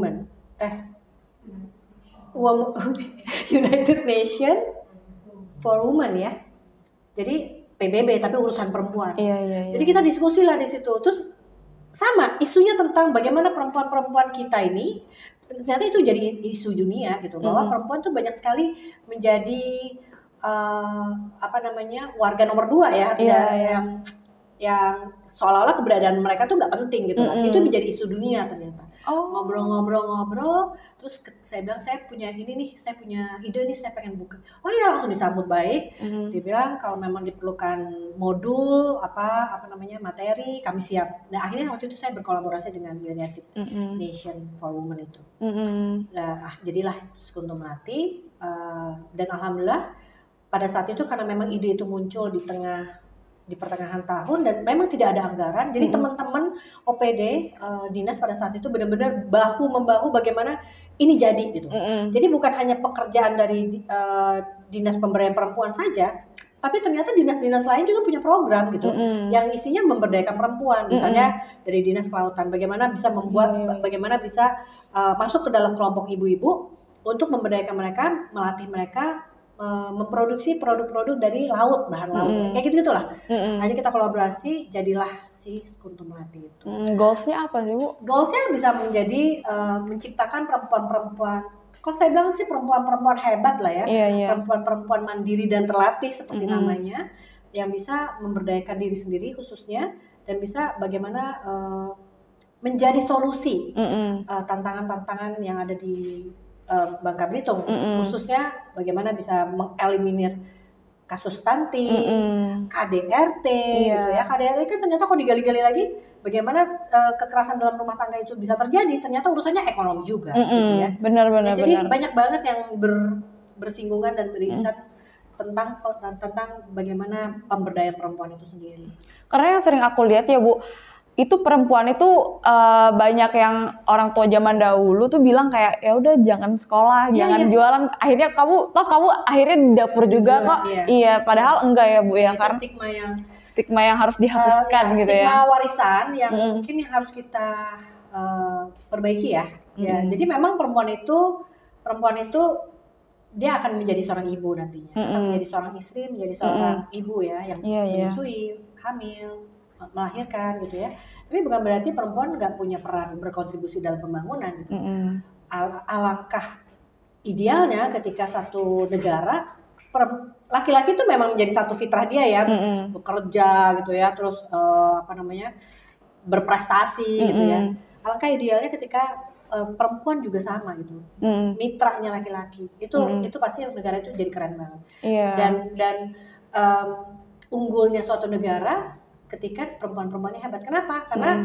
Nation for Women ya. Jadi PBB tapi urusan perempuan. Iya. Jadi kita diskusi lah di situ. Terus sama isunya tentang bagaimana perempuan-perempuan kita ini, ternyata itu jadi isu dunia gitu, bahwa perempuan tuh banyak sekali menjadi warga nomor 2 ya, yang seolah-olah keberadaan mereka tuh nggak penting gitu. Itu menjadi isu dunia ternyata. Ngobrol, terus saya bilang saya punya ide nih, saya pengen buka. Oh iya, langsung disambut baik. Dia bilang kalau memang diperlukan modul materi, kami siap. Nah akhirnya waktu itu saya berkolaborasi dengan United Nation for Women itu. Nah jadilah Sekutu Melati, dan alhamdulillah pada saat itu karena memang ide itu muncul di pertengahan tahun dan memang tidak ada anggaran, jadi teman-teman OPD dinas pada saat itu benar-benar bahu-membahu bagaimana ini jadi gitu. Jadi bukan hanya pekerjaan dari dinas pemberdayaan perempuan saja, tapi ternyata dinas-dinas lain juga punya program gitu, yang isinya memberdayakan perempuan. Misalnya dari dinas kelautan, bagaimana bisa bagaimana bisa masuk ke dalam kelompok ibu-ibu untuk memberdayakan mereka, melatih mereka memproduksi produk-produk dari laut, bahan laut, kayak gitu-gitulah. Akhirnya kita kolaborasi, jadilah si Sekutu Melati itu. Goalsnya apa sih Bu? Goalsnya bisa menjadi menciptakan perempuan-perempuan, kalau saya bilang sih perempuan-perempuan hebat lah ya, perempuan-perempuan mandiri dan terlatih seperti namanya, yang bisa memberdayakan diri sendiri khususnya, dan bisa bagaimana menjadi solusi tantangan-tantangan yang ada di Bangka Belitung, khususnya bagaimana bisa mengeliminir kasus stunting, KDRT gitu ya. KDRT kan ternyata kalau digali-gali lagi bagaimana kekerasan dalam rumah tangga itu bisa terjadi, ternyata urusannya ekonomi juga gitu ya. Benar. Jadi banyak banget yang bersinggungan dan berisan tentang bagaimana pemberdayaan perempuan itu sendiri. Karena yang sering aku lihat ya Bu, itu perempuan itu banyak yang orang tua zaman dahulu tuh bilang kayak ya udah jangan sekolah, jangan jualan. Akhirnya kamu akhirnya di dapur juga kok. Iya, padahal enggak ya Bu ya, karena stigma yang harus dihapuskan gitu ya. Stigma warisan yang mungkin yang harus kita perbaiki ya. Ya, jadi memang perempuan itu dia akan menjadi seorang ibu nantinya, akan menjadi seorang istri, menjadi seorang ibu ya, yang menyusui, hamil, melahirkan gitu ya. Tapi bukan berarti perempuan nggak punya peran berkontribusi dalam pembangunan gitu. Alangkah idealnya ketika satu negara laki-laki itu memang menjadi satu fitrah dia ya, bekerja gitu ya, terus berprestasi gitu ya. Alangkah idealnya ketika perempuan juga sama gitu, mitranya laki-laki itu pasti negara itu jadi keren banget. Dan unggulnya suatu negara ketika perempuan-perempuannya hebat. Kenapa? Karena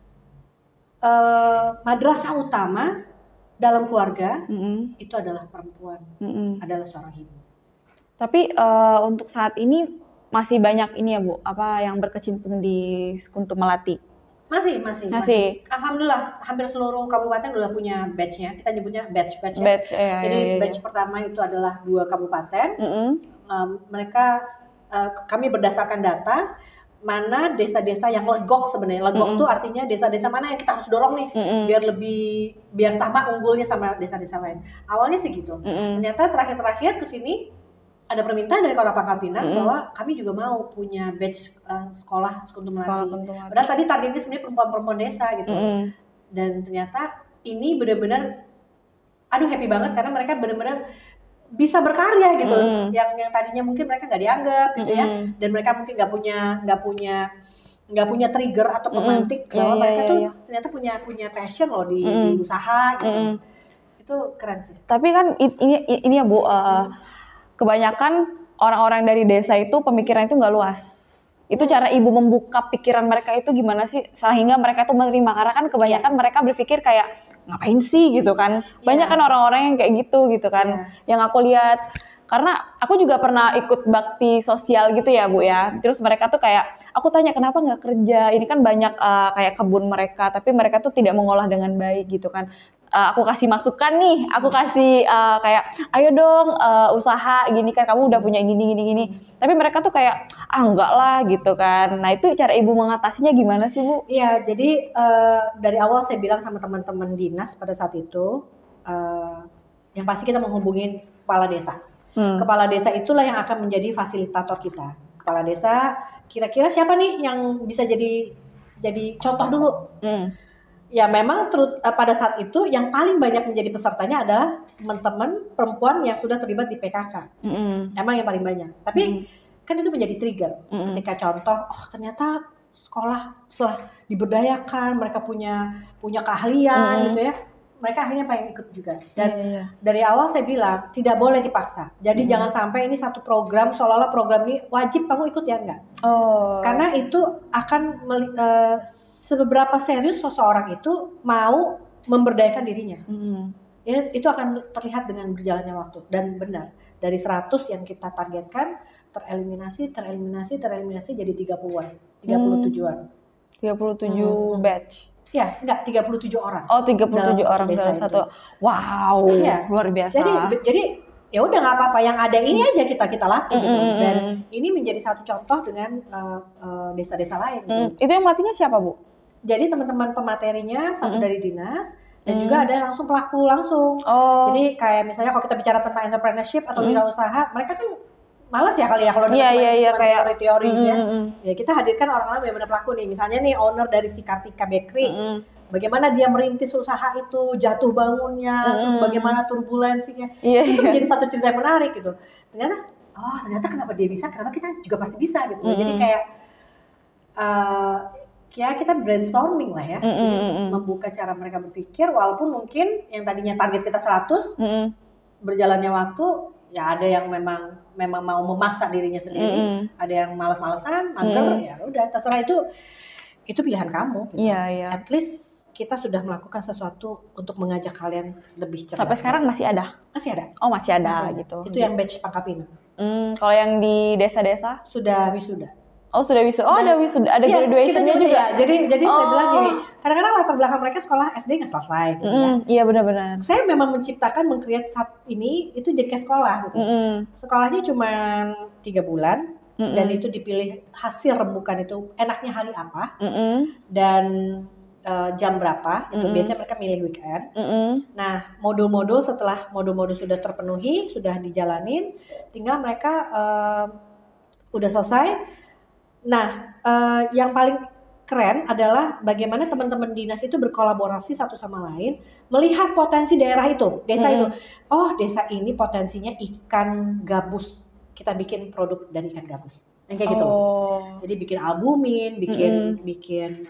madrasah utama dalam keluarga itu adalah perempuan, adalah seorang ibu. Tapi untuk saat ini masih banyak ini ya Bu, yang berkecimpung di Sekutu Melati? Masih. Alhamdulillah hampir seluruh kabupaten udah punya batch-nya. Kita nyebutnya batch ya. Jadi batch pertama itu adalah 2 kabupaten. Kami berdasarkan data mana desa-desa yang legok sebenarnya. Legok tuh artinya desa-desa mana yang kita harus dorong nih biar sama unggulnya sama desa-desa lain. Awalnya sih gitu. Ternyata terakhir ke sini ada permintaan dari Kota Pangkal Pinang bahwa kami juga mau punya batch sekolah Sekutu Melati. Padahal tadi targetnya sebenarnya perempuan-perempuan desa gitu. Dan ternyata ini benar-benar happy banget karena mereka benar-benar bisa berkarya gitu, yang tadinya mungkin mereka nggak dianggap gitu ya, dan mereka mungkin nggak punya trigger atau pemantik bahwa mereka tuh ternyata punya passion loh di usaha gitu. Itu keren sih. Tapi kan ini ya Bu, kebanyakan orang-orang dari desa itu pemikiran itu nggak luas. Itu cara ibu membuka pikiran mereka itu gimana sih sehingga mereka tuh menerima, karena kan kebanyakan mereka berpikir kayak ngapain sih gitu kan. Banyak kan orang-orang yang kayak gitu kan. Yang aku lihat, karena aku juga pernah ikut bakti sosial gitu ya Bu ya. Terus mereka tuh kayak, aku tanya kenapa nggak kerja, ini kan banyak kayak kebun mereka, tapi mereka tuh tidak mengolah dengan baik gitu kan. aku kasih masukan nih, aku kasih kayak ayo dong usaha gini kan kamu udah punya gini. Tapi mereka tuh kayak enggak lah gitu kan. Nah itu cara ibu mengatasinya gimana sih Bu? Iya, jadi dari awal saya bilang sama teman-teman dinas pada saat itu, yang pasti kita menghubungin kepala desa. Kepala desa itulah yang akan menjadi fasilitator kita. Kepala desa, kira-kira siapa nih yang bisa jadi contoh dulu? Ya memang pada saat itu yang paling banyak menjadi pesertanya adalah teman-teman perempuan yang sudah terlibat di PKK. Emang yang paling banyak. Tapi kan itu menjadi trigger ketika contoh, oh ternyata sekolah setelah diberdayakan, mereka punya keahlian gitu ya. Mereka akhirnya pengen ikut juga. Dan dari awal saya bilang tidak boleh dipaksa. Jadi jangan sampai ini satu program seolah-olah program ini wajib kamu ikut ya enggak. Karena itu akan seberapa serius seseorang itu mau memberdayakan dirinya. Itu akan terlihat dengan berjalannya waktu. Dan benar, dari 100 yang kita targetkan, tereliminasi jadi 30-an, 37-an. 37 batch? Ya, enggak, 37 orang. Oh, 37 orang dalam satu. Wow, luar biasa. Jadi ya udah nggak apa-apa, yang ada ini aja kita latih gitu. Dan ini menjadi satu contoh dengan desa-desa lain gitu. Itu yang melatihnya siapa Bu? Jadi teman-teman pematerinya satu dari dinas dan juga ada langsung pelaku langsung. Jadi kayak misalnya kalau kita bicara tentang entrepreneurship atau wirausaha, mereka kan malas ya kali ya kalau cuma teori-teori gitu ya. Ya kita hadirkan orang-orang benar-benar pelaku nih. Misalnya nih owner dari si Kartika Bakery. Bagaimana dia merintis usaha itu, jatuh bangunnya, terus bagaimana turbulensinya. Itu menjadi satu cerita yang menarik gitu. Ternyata kenapa dia bisa, kenapa kita juga pasti bisa gitu. Jadi kayak kita brainstorming lah ya, membuka cara mereka berpikir, walaupun mungkin yang tadinya target kita 100, berjalannya waktu, ya ada yang memang mau memaksa dirinya sendiri, ada yang malas-malasan, mager, ya udah terserah, itu pilihan kamu. Gitu. At least kita sudah melakukan sesuatu untuk mengajak kalian lebih cerdas. Sampai sekarang masih ada? Masih ada. Oh masih ada gitu. Itu yang batch Pangkapina. Kalau yang di desa-desa? Sudah wisuda. Oh sudah wisuda. Oh ada wisuda, ada graduation-nya juga. Jadi saya bilang gini, kadang-kadang latar belakang mereka sekolah SD nggak selesai gitu ya. Iya benar-benar. Saya memang menciptakan, meng-create saat ini itu jadi kayak sekolah gitu. Sekolahnya cuma 3 bulan dan itu dipilih hasil rembukan itu enaknya hari apa dan jam berapa. Itu biasanya mereka milih weekend. Nah modul-modul setelah modul-modul sudah terpenuhi, sudah dijalanin, tinggal mereka udah selesai. Nah, yang paling keren adalah bagaimana teman-teman dinas itu berkolaborasi satu sama lain, melihat potensi daerah itu, desa itu. Oh, desa ini potensinya ikan gabus. Kita bikin produk dari ikan gabus. Yang kayak gitu loh. Jadi bikin albumin, bikin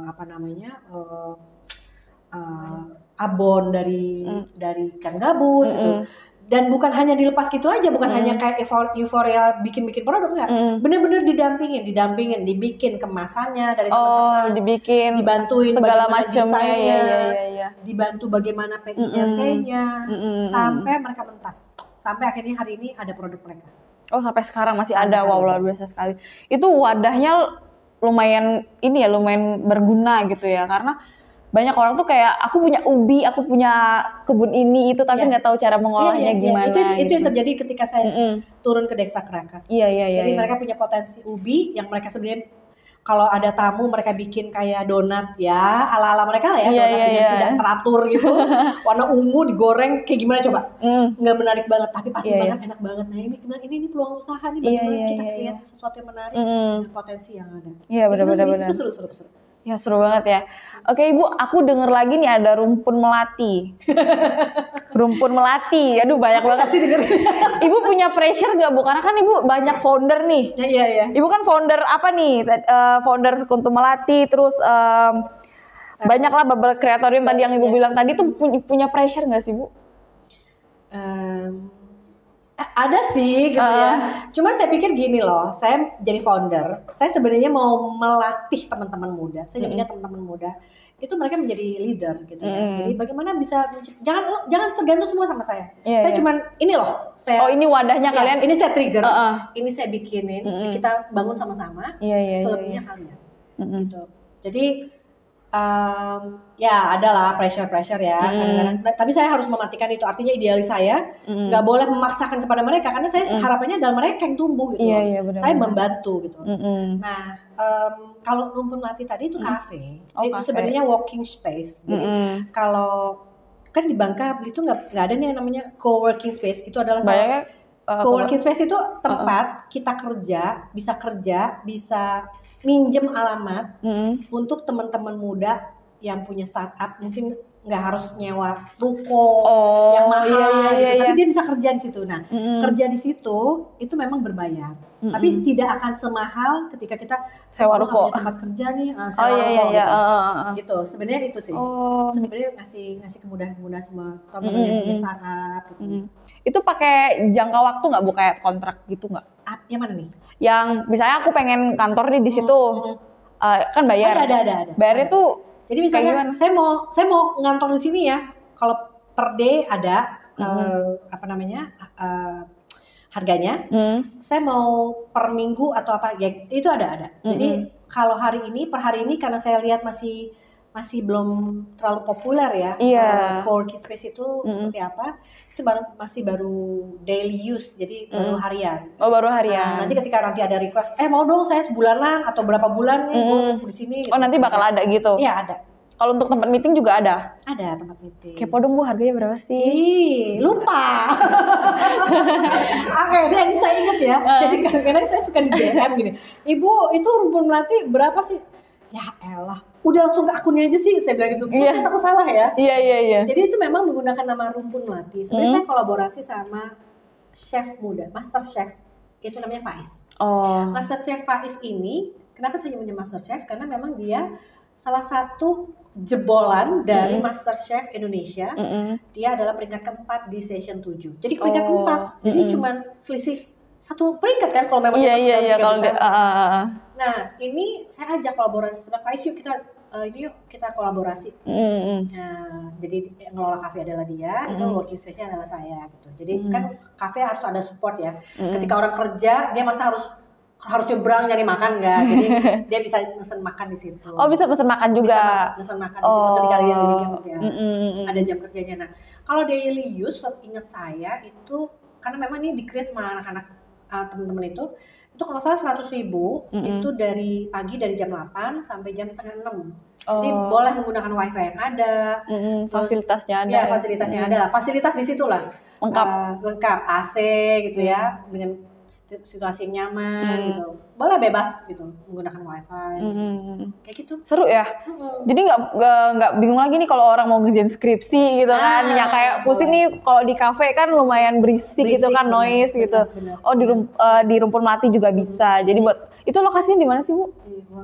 abon dari ikan gabus gitu. Dan bukan hanya dilepas gitu aja, bukan hanya kayak euforia bikin-bikin produk, enggak. Bener-bener didampingin, dibikin kemasannya dari teman-teman, dibantuin segala bagaimana desainnya, dibantu bagaimana PIRT-nya, sampai mereka mentas. Sampai akhirnya hari ini ada produk mereka. Oh sampai sekarang masih ada, wow luar biasa sekali. Itu wadahnya lumayan berguna gitu ya, karena banyak orang tuh kayak aku punya ubi, aku punya kebun ini itu, tapi nggak tahu cara mengolahnya gimana. Itu gitu. yang terjadi ketika saya turun ke Desa Kerakas. Jadi mereka punya potensi ubi yang mereka sebenarnya kalau ada tamu mereka bikin kayak donat ya ala-ala mereka lah ya, donat dengan tidak teratur gitu, warna ungu digoreng kayak gimana coba? Nggak menarik banget, tapi pasti banget enak banget. Nah ini peluang usaha nih, bagaimana kita create sesuatu yang menarik dengan potensi yang ada. Iya benar-benar. Itu seru. Ya seru banget ya. Oke Ibu, aku denger lagi nih ada rumpun melati. Rumpun melati, aduh banyak banget sih denger. Ibu punya pressure nggak Bu? Karena kan Ibu banyak founder nih. Iya. Ibu kan founder apa nih? Founder Sekutu Melati, terus banyak lah Bubble Creatorium tadi yang Ibu bilang tadi tuh punya pressure nggak sih Bu? Ada sih gitu ya. Cuman saya pikir gini loh, saya jadi founder, saya sebenarnya mau melatih teman-teman muda. Saya punya teman-teman muda, itu mereka menjadi leader gitu ya. Jadi bagaimana bisa jangan tergantung semua sama saya. Saya cuman ini loh, ini wadahnya kalian. Ini saya trigger, ini saya bikinin, kita bangun sama-sama. Selebihnya kalian. Gitu. Jadi Ya ada lah pressure ya kadang-kadang. Tapi saya harus mematikan itu. Artinya idealis saya nggak boleh memaksakan kepada mereka karena saya harapannya adalah mereka yang tumbuh gitu. Benar, saya membantu gitu. Nah kalau Rumpun Melati tadi itu kafe. Itu sebenarnya walking space. Jadi kalau kan di Bangka Belitung nggak ada nih yang namanya co-working space. Itu adalah co-working space itu tempat kita kerja, bisa minjem alamat untuk teman-teman muda yang punya startup, mungkin nggak harus nyewa ruko yang mahal gitu, tapi dia bisa kerja di situ. Nah, kerja di situ itu memang berbayar, tapi tidak akan semahal ketika kita sewa ruko, tempat kerja nih, sewa ruko gitu. Sebenarnya itu sih, itu sebenarnya ngasih kemudahan-kemudahan semua teman-teman yang punya startup gitu. Itu pakai jangka waktu nggak Bu, kayak kontrak gitu nggak? Yang mana nih? Yang misalnya aku pengen kantor nih di situ, kan bayar. Ada. Bayarnya tuh, jadi misalnya saya mau ngantor di sini ya, kalau per day ada harganya. Saya mau per minggu atau apa ya itu ada. Jadi kalau per hari ini karena saya lihat masih belum terlalu populer ya. Co-working space itu seperti apa? Itu masih baru daily use, jadi baru harian. Baru harian. Nah, nanti ketika ada request, mau dong saya sebulanan atau berapa bulan nih untuk di sini. Gitu. Nanti bakal ada gitu. Iya, ada. Kalau untuk tempat meeting juga ada? Ada tempat meeting. Kepo dong Bu, harganya berapa sih? Lupa. Oke, saya ingat ya. Jadi kadang-kadang saya suka di DM gini, Ibu itu Rumpun Melati berapa sih? Ya elah, udah langsung ke akunnya aja sih, saya bilang gitu. Saya takut salah ya. Iya. Jadi itu memang menggunakan nama Rumpun Melati. Sebenarnya saya kolaborasi sama chef muda, master chef. Itu namanya Faiz. Master chef Faiz ini, kenapa saya nyebutnya master chef? Karena memang dia salah satu jebolan dari Master Chef Indonesia. Dia adalah peringkat keempat di season 7. Jadi peringkat keempat. Jadi cuman selisih satu peringkat kan kalau memang kalau Nah, ini saya ajak kolaborasi sama Faiz, yuk kita kolaborasi. Nah, jadi ngelola kafe adalah dia, itu working space-nya adalah saya gitu. Jadi kan kafe harus ada support ya. Ketika orang kerja, dia masa harus nyebrang nyari makan nggak? Jadi dia bisa pesen makan di situ. Bisa pesen makan juga. Bisa pesen makan di situ ketika dia lagi kerja. Ada jam kerjanya. Nah, kalau daily use, ingat saya itu karena memang ini di-create sama anak-anak teman-teman itu kalau salah 100.000 itu dari pagi dari jam 8 sampai jam setengah 6. Jadi boleh menggunakan wifi yang ada, fasilitasnya ada. Ya, fasilitasnya ada. Fasilitas di situ lah. Lengkap AC gitu ya, dengan situasi yang nyaman gitu. Boleh bebas gitu menggunakan wifi gitu. Kayak gitu. Seru ya. Jadi nggak bingung lagi nih kalau orang mau ngerjain skripsi gitu kan. Yang kayak pusing nih kalau di kafe kan lumayan berisik gitu kan, noise gitu. Benar. Di Rumpun Melati juga bisa. Jadi buat itu lokasinya di mana sih Bu?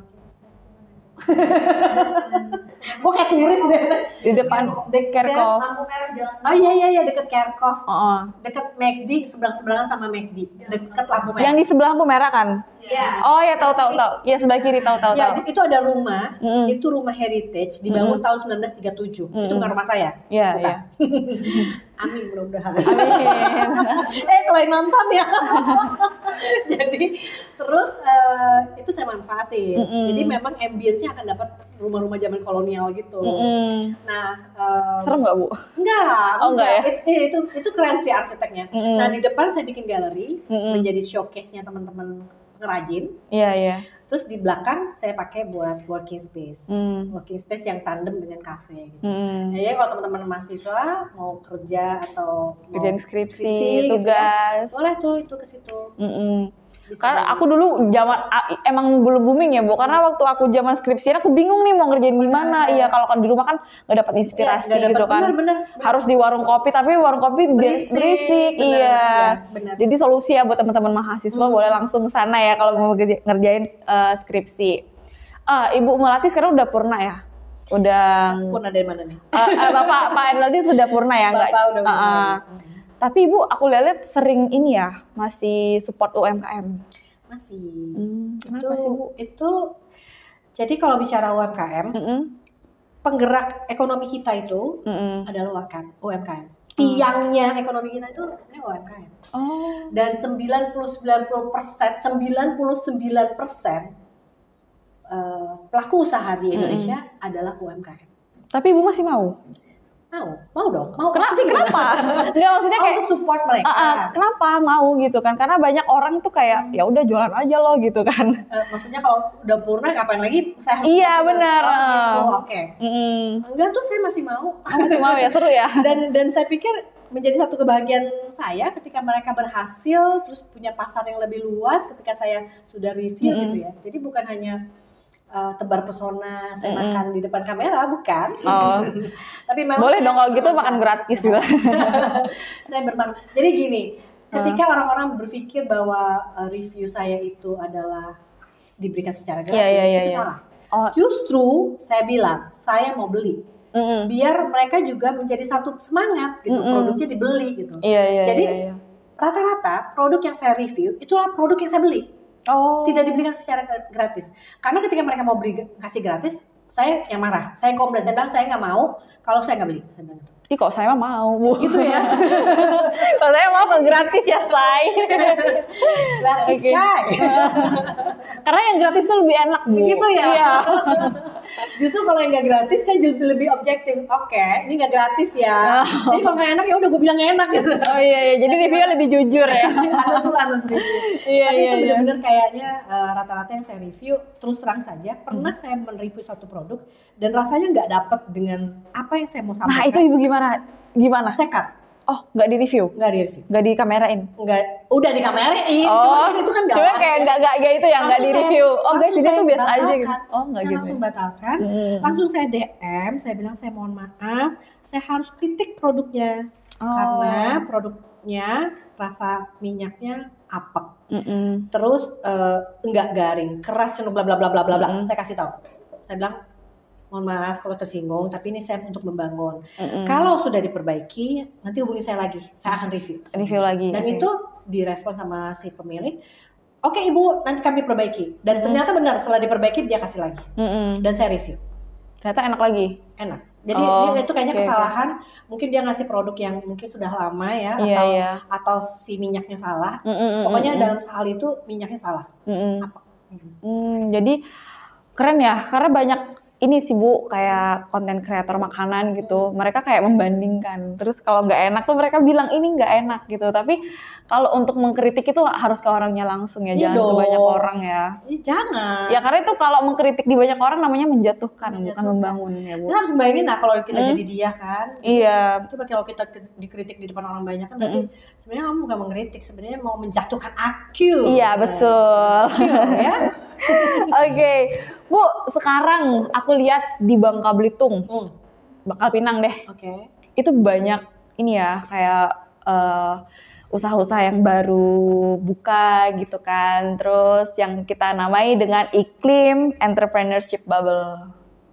Gue kayak turis deh. Di depan Kerkhoff. Lampu merah jalan. Oh iya deket Kerkhoff. Deket McD, seberang-seberangan sama McD. Deket lampu merah. Yang di sebelah lampu merah kan? Iya. Oh ya, tahu. Iya, sebelah kiri tahu. Ya, itu ada rumah. Itu rumah heritage dibangun tahun 1937. Itu bukan rumah saya. Iya. Amin, mudah-mudahan. Amin. Kalau yang nonton ya. Jadi terus itu saya manfaatin. Jadi memang ambience-nya akan dapat rumah-rumah zaman kolonial gitu. Nah, serem nggak Bu? Enggak ya? Itu keren sih arsiteknya. Nah, di depan saya bikin galeri menjadi showcase-nya teman-teman pengrajin. Iya. Terus di belakang saya pakai buat working space. Working space yang tandem dengan cafe gitu. Jadi kalau teman-teman mahasiswa mau kerja atau kerjaan skripsi, tugas, gitu, boleh tuh itu ke situ. Karena aku dulu emang belum booming ya Bu, karena waktu aku zaman skripsi aku bingung nih mau ngerjain di mana. Iya, kalau di rumah kan nggak dapat inspirasi gitu kan. Bener. Harus di warung kopi, tapi warung kopi berisik. Bener. Jadi solusi ya buat teman-teman mahasiswa boleh langsung ke sana ya kalau mau ngerjain skripsi. Ibu Melati sekarang udah purna ya? Purna dari mana nih? Pak Ernaldi sudah purna ya? Bapak udah purna. Tapi Ibu, aku lihat sering ini ya, masih support UMKM. Masih. Kenapa sih Bu? Itu jadi kalau bicara UMKM, penggerak ekonomi kita itu adalah UMKM. Tiangnya ekonomi kita itu sebenarnya UMKM. Dan 99% pelaku usaha di Indonesia adalah UMKM. Tapi Ibu masih mau? Mau dong. Mau. Kenapa? Enggak, maksudnya kayak untuk support mereka. Kenapa mau gitu kan? Karena banyak orang tuh kayak ya udah jualan aja loh gitu kan. Maksudnya kalau udah purna ngapain lagi saya harus iya benar. Gitu. Oke. Enggak tuh, saya masih mau. Masih mau ya, seru ya. Dan saya pikir menjadi satu kebahagiaan saya ketika mereka berhasil terus punya pasar yang lebih luas ketika saya sudah review gitu ya. Jadi bukan hanya tebar pesona saya makan di depan kamera, bukan. Tapi memang boleh dong kalau gitu makan gratis juga. Saya bermanfaat. Jadi gini, ketika orang-orang berpikir bahwa review saya itu adalah diberikan secara gratis, itu salah. Justru saya bilang saya mau beli, biar mereka juga menjadi satu semangat gitu, produknya dibeli gitu. Jadi rata-rata produk yang saya review itulah produk yang saya beli. Tidak diberikan secara gratis. Karena ketika mereka mau kasih gratis, saya yang marah. Saya komplain, saya bilang saya nggak mau kalau saya nggak beli. Saya bilang gitu. Ih kok saya mah mau. Gitu ya. Kalau saya mau ke gratis ya, Say. Gratis, Say. Karena yang gratis tuh lebih enak, Bu. Gitu ya. Iya. Justru kalau yang nggak gratis saya lebih objektif. Oke, ini nggak gratis ya. Jadi kalau nggak enak ya udah gue bilang enak gitu. Oh iya. Jadi reviewnya lebih jujur ya. Panas review. Tapi itu benar-benar kayaknya rata-rata yang saya review terus terang saja pernah saya men-review satu produk dan rasanya nggak dapet dengan apa yang saya mau sampaikan. Nah itu Ibu gimana? Saya cut. Oh, nggak di review? Nggak di review. Nggak di kamerain? Nggak, udah di kamerain. Itu kan nggak. Cuma kayak nggak itu yang nggak di review. Oh guys, ini tuh biasa aja gitu. Oh nggak gitu. Saya langsung batalkan. Langsung saya DM, saya bilang saya mohon maaf, saya harus kritik produknya karena produknya rasa minyaknya apek. Terus nggak garing, keras, cenderung bla bla bla bla bla bla. Saya kasih tahu. Saya bilang mohon maaf kalau tersinggung, tapi ini saya untuk membangun. Kalau sudah diperbaiki, nanti hubungi saya lagi. Saya akan review lagi. Dan itu direspon sama si pemilik. Oke Ibu, nanti kami perbaiki. Dan ternyata benar, setelah diperbaiki dia kasih lagi. Dan saya review. Ternyata enak lagi? Enak. Jadi itu kayaknya kesalahan. Mungkin dia ngasih produk yang mungkin sudah lama ya. Atau si minyaknya salah. Pokoknya dalam hal itu minyaknya salah. Jadi keren ya, karena banyak ini sih Bu, kayak konten kreator makanan gitu, mereka kayak membandingkan, terus kalau nggak enak tuh mereka bilang ini nggak enak gitu, tapi kalau untuk mengkritik itu harus ke orangnya langsung ya, jangan ke banyak orang ya. Jangan. Ya karena itu kalau mengkritik di banyak orang namanya menjatuhkan. Bukan membangun ya Bu. Kita harus bayangin lah kalau kita jadi dia kan. Iya. Coba kalau kita dikritik di depan orang banyak kan berarti sebenarnya kamu bukan mengkritik, sebenarnya mau menjatuhkan aku. Iya betul. Ya. Oke. Bu, sekarang aku lihat di Bangka Belitung, Bangka Pinang deh. Itu banyak ini ya, kayak usaha-usaha yang baru buka gitu kan. Terus yang kita namai dengan iklim entrepreneurship bubble.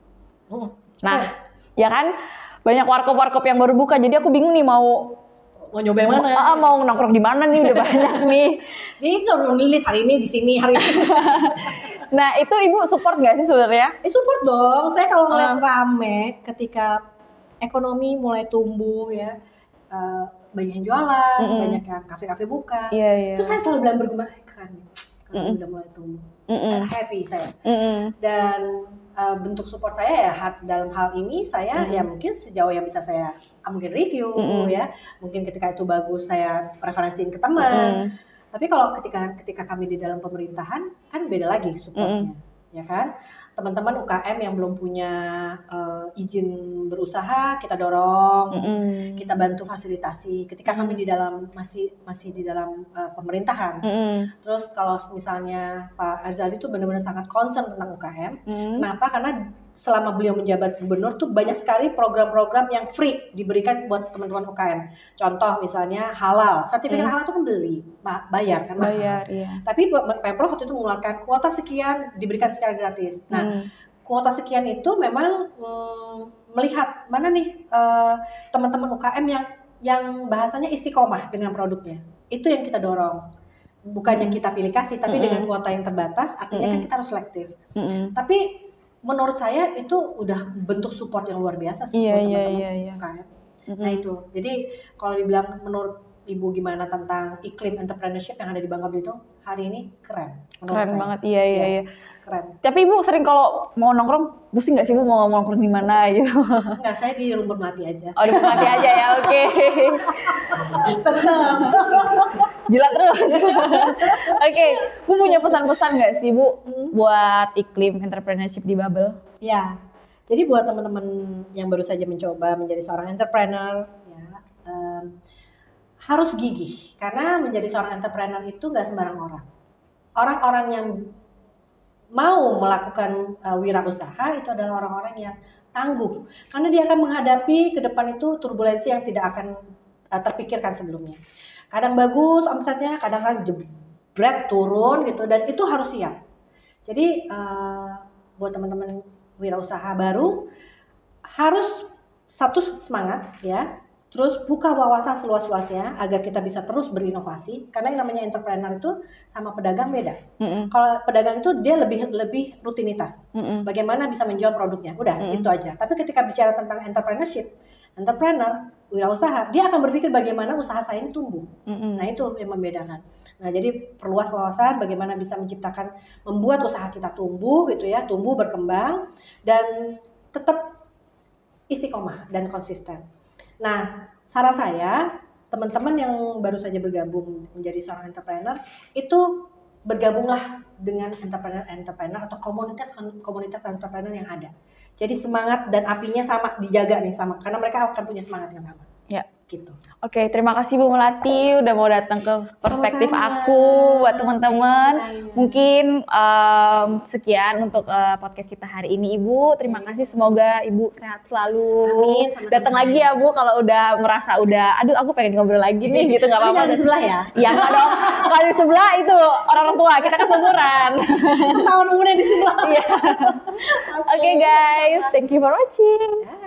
Nah, ya kan? Banyak warkop-warkop yang baru buka. Jadi aku bingung nih mau nyoba yang mana? Mau nongkrong di mana nih, udah banyak nih. Ini kalau nulis hari ini di sini, hari ini. Nah, itu Ibu support nggak sih sebenarnya? Support dong. Saya kalau ngeliat rame ketika ekonomi mulai tumbuh ya, banyak yang jualan, banyak yang kafe-kafe buka. Itu saya selalu bilang bergema, keren nih, kalau udah mulai tumbuh. Happy saya. Dan bentuk support saya ya dalam hal ini saya ya mungkin sejauh yang bisa saya mungkin review ya, mungkin ketika itu bagus saya referensiin ke teman. Tapi kalau ketika kami di dalam pemerintahan kan beda lagi supportnya, ya kan? Teman-teman UKM yang belum punya izin berusaha kita dorong, kita bantu fasilitasi. Ketika kami di dalam masih di dalam pemerintahan. Terus kalau misalnya Pak Arzali itu benar-benar sangat concern tentang UKM. Kenapa? Karena selama beliau menjabat gubernur tuh banyak sekali program-program yang free diberikan buat teman-teman UKM. Contoh misalnya halal, sertifikat halal itu kan beli, bayar kan? Bayar, iya. Tapi Pemprov waktu itu mengeluarkan kuota sekian diberikan secara gratis. Nah, kuota sekian itu memang melihat mana nih teman-teman UKM yang bahasanya istiqomah dengan produknya. Itu yang kita dorong. Bukan yang kita pilih kasih, tapi dengan kuota yang terbatas, artinya kan kita harus selektif. Tapi menurut saya itu udah bentuk support yang luar biasa sih buat teman-teman UKM. Nah itu, jadi kalau dibilang menurut Ibu gimana tentang iklim entrepreneurship yang ada di Bangka Belitung hari ini keren. Keren banget, iya. Keren. Tapi Ibu sering kalau mau nongkrong, pusing nggak sih Bu mau nongkrong di mana gitu? Enggak, saya di rumput mati aja. Oh, di rumput mati aja ya, oke. Seneng. Gila terus. Oke, Bu punya pesan-pesan nggak sih Bu buat iklim entrepreneurship di Bubble? Ya, jadi buat teman-teman yang baru saja mencoba menjadi seorang entrepreneur, ya, harus gigih karena menjadi seorang entrepreneur itu nggak sembarang orang. Orang-orang yang mau melakukan wirausaha itu adalah orang-orang yang tangguh karena dia akan menghadapi ke depan itu turbulensi yang tidak akan terpikirkan sebelumnya. Kadang bagus omsetnya, kadang jebret turun gitu, dan itu harus siap. Jadi buat teman-teman wirausaha baru harus satu semangat ya. Terus buka wawasan seluas-luasnya agar kita bisa terus berinovasi. Karena yang namanya entrepreneur itu sama pedagang beda. Kalau pedagang itu dia lebih rutinitas. Bagaimana bisa menjual produknya. Udah itu aja. Tapi ketika bicara tentang entrepreneurship, entrepreneur, wirausaha, dia akan berpikir bagaimana usaha saya ini tumbuh. Nah itu yang membedakan. Nah jadi perluas wawasan bagaimana bisa menciptakan, membuat usaha kita tumbuh gitu ya, tumbuh berkembang dan tetap istiqomah dan konsisten. Nah, saran saya, teman-teman yang baru saja bergabung menjadi seorang entrepreneur, itu bergabunglah dengan entrepreneur atau komunitas entrepreneur yang ada. Jadi semangat dan apinya sama, dijaga nih sama, karena mereka akan punya semangat yang sama. Ya. Gitu. Oke, terima kasih Bu Melati udah mau datang ke perspektif aku buat teman-teman. Mungkin sekian untuk podcast kita hari ini Ibu. Terima kasih, semoga Ibu sehat selalu. Amin. Datang lagi ya Bu kalau udah merasa aduh aku pengen ngobrol lagi nih gitu, nggak apa-apa. Jangan di sebelah ya? Iya nggak dong. Kalau di sebelah itu orang tua kita kan seumuran. Ketahuan umurnya di sebelah. Oke guys, thank you for watching.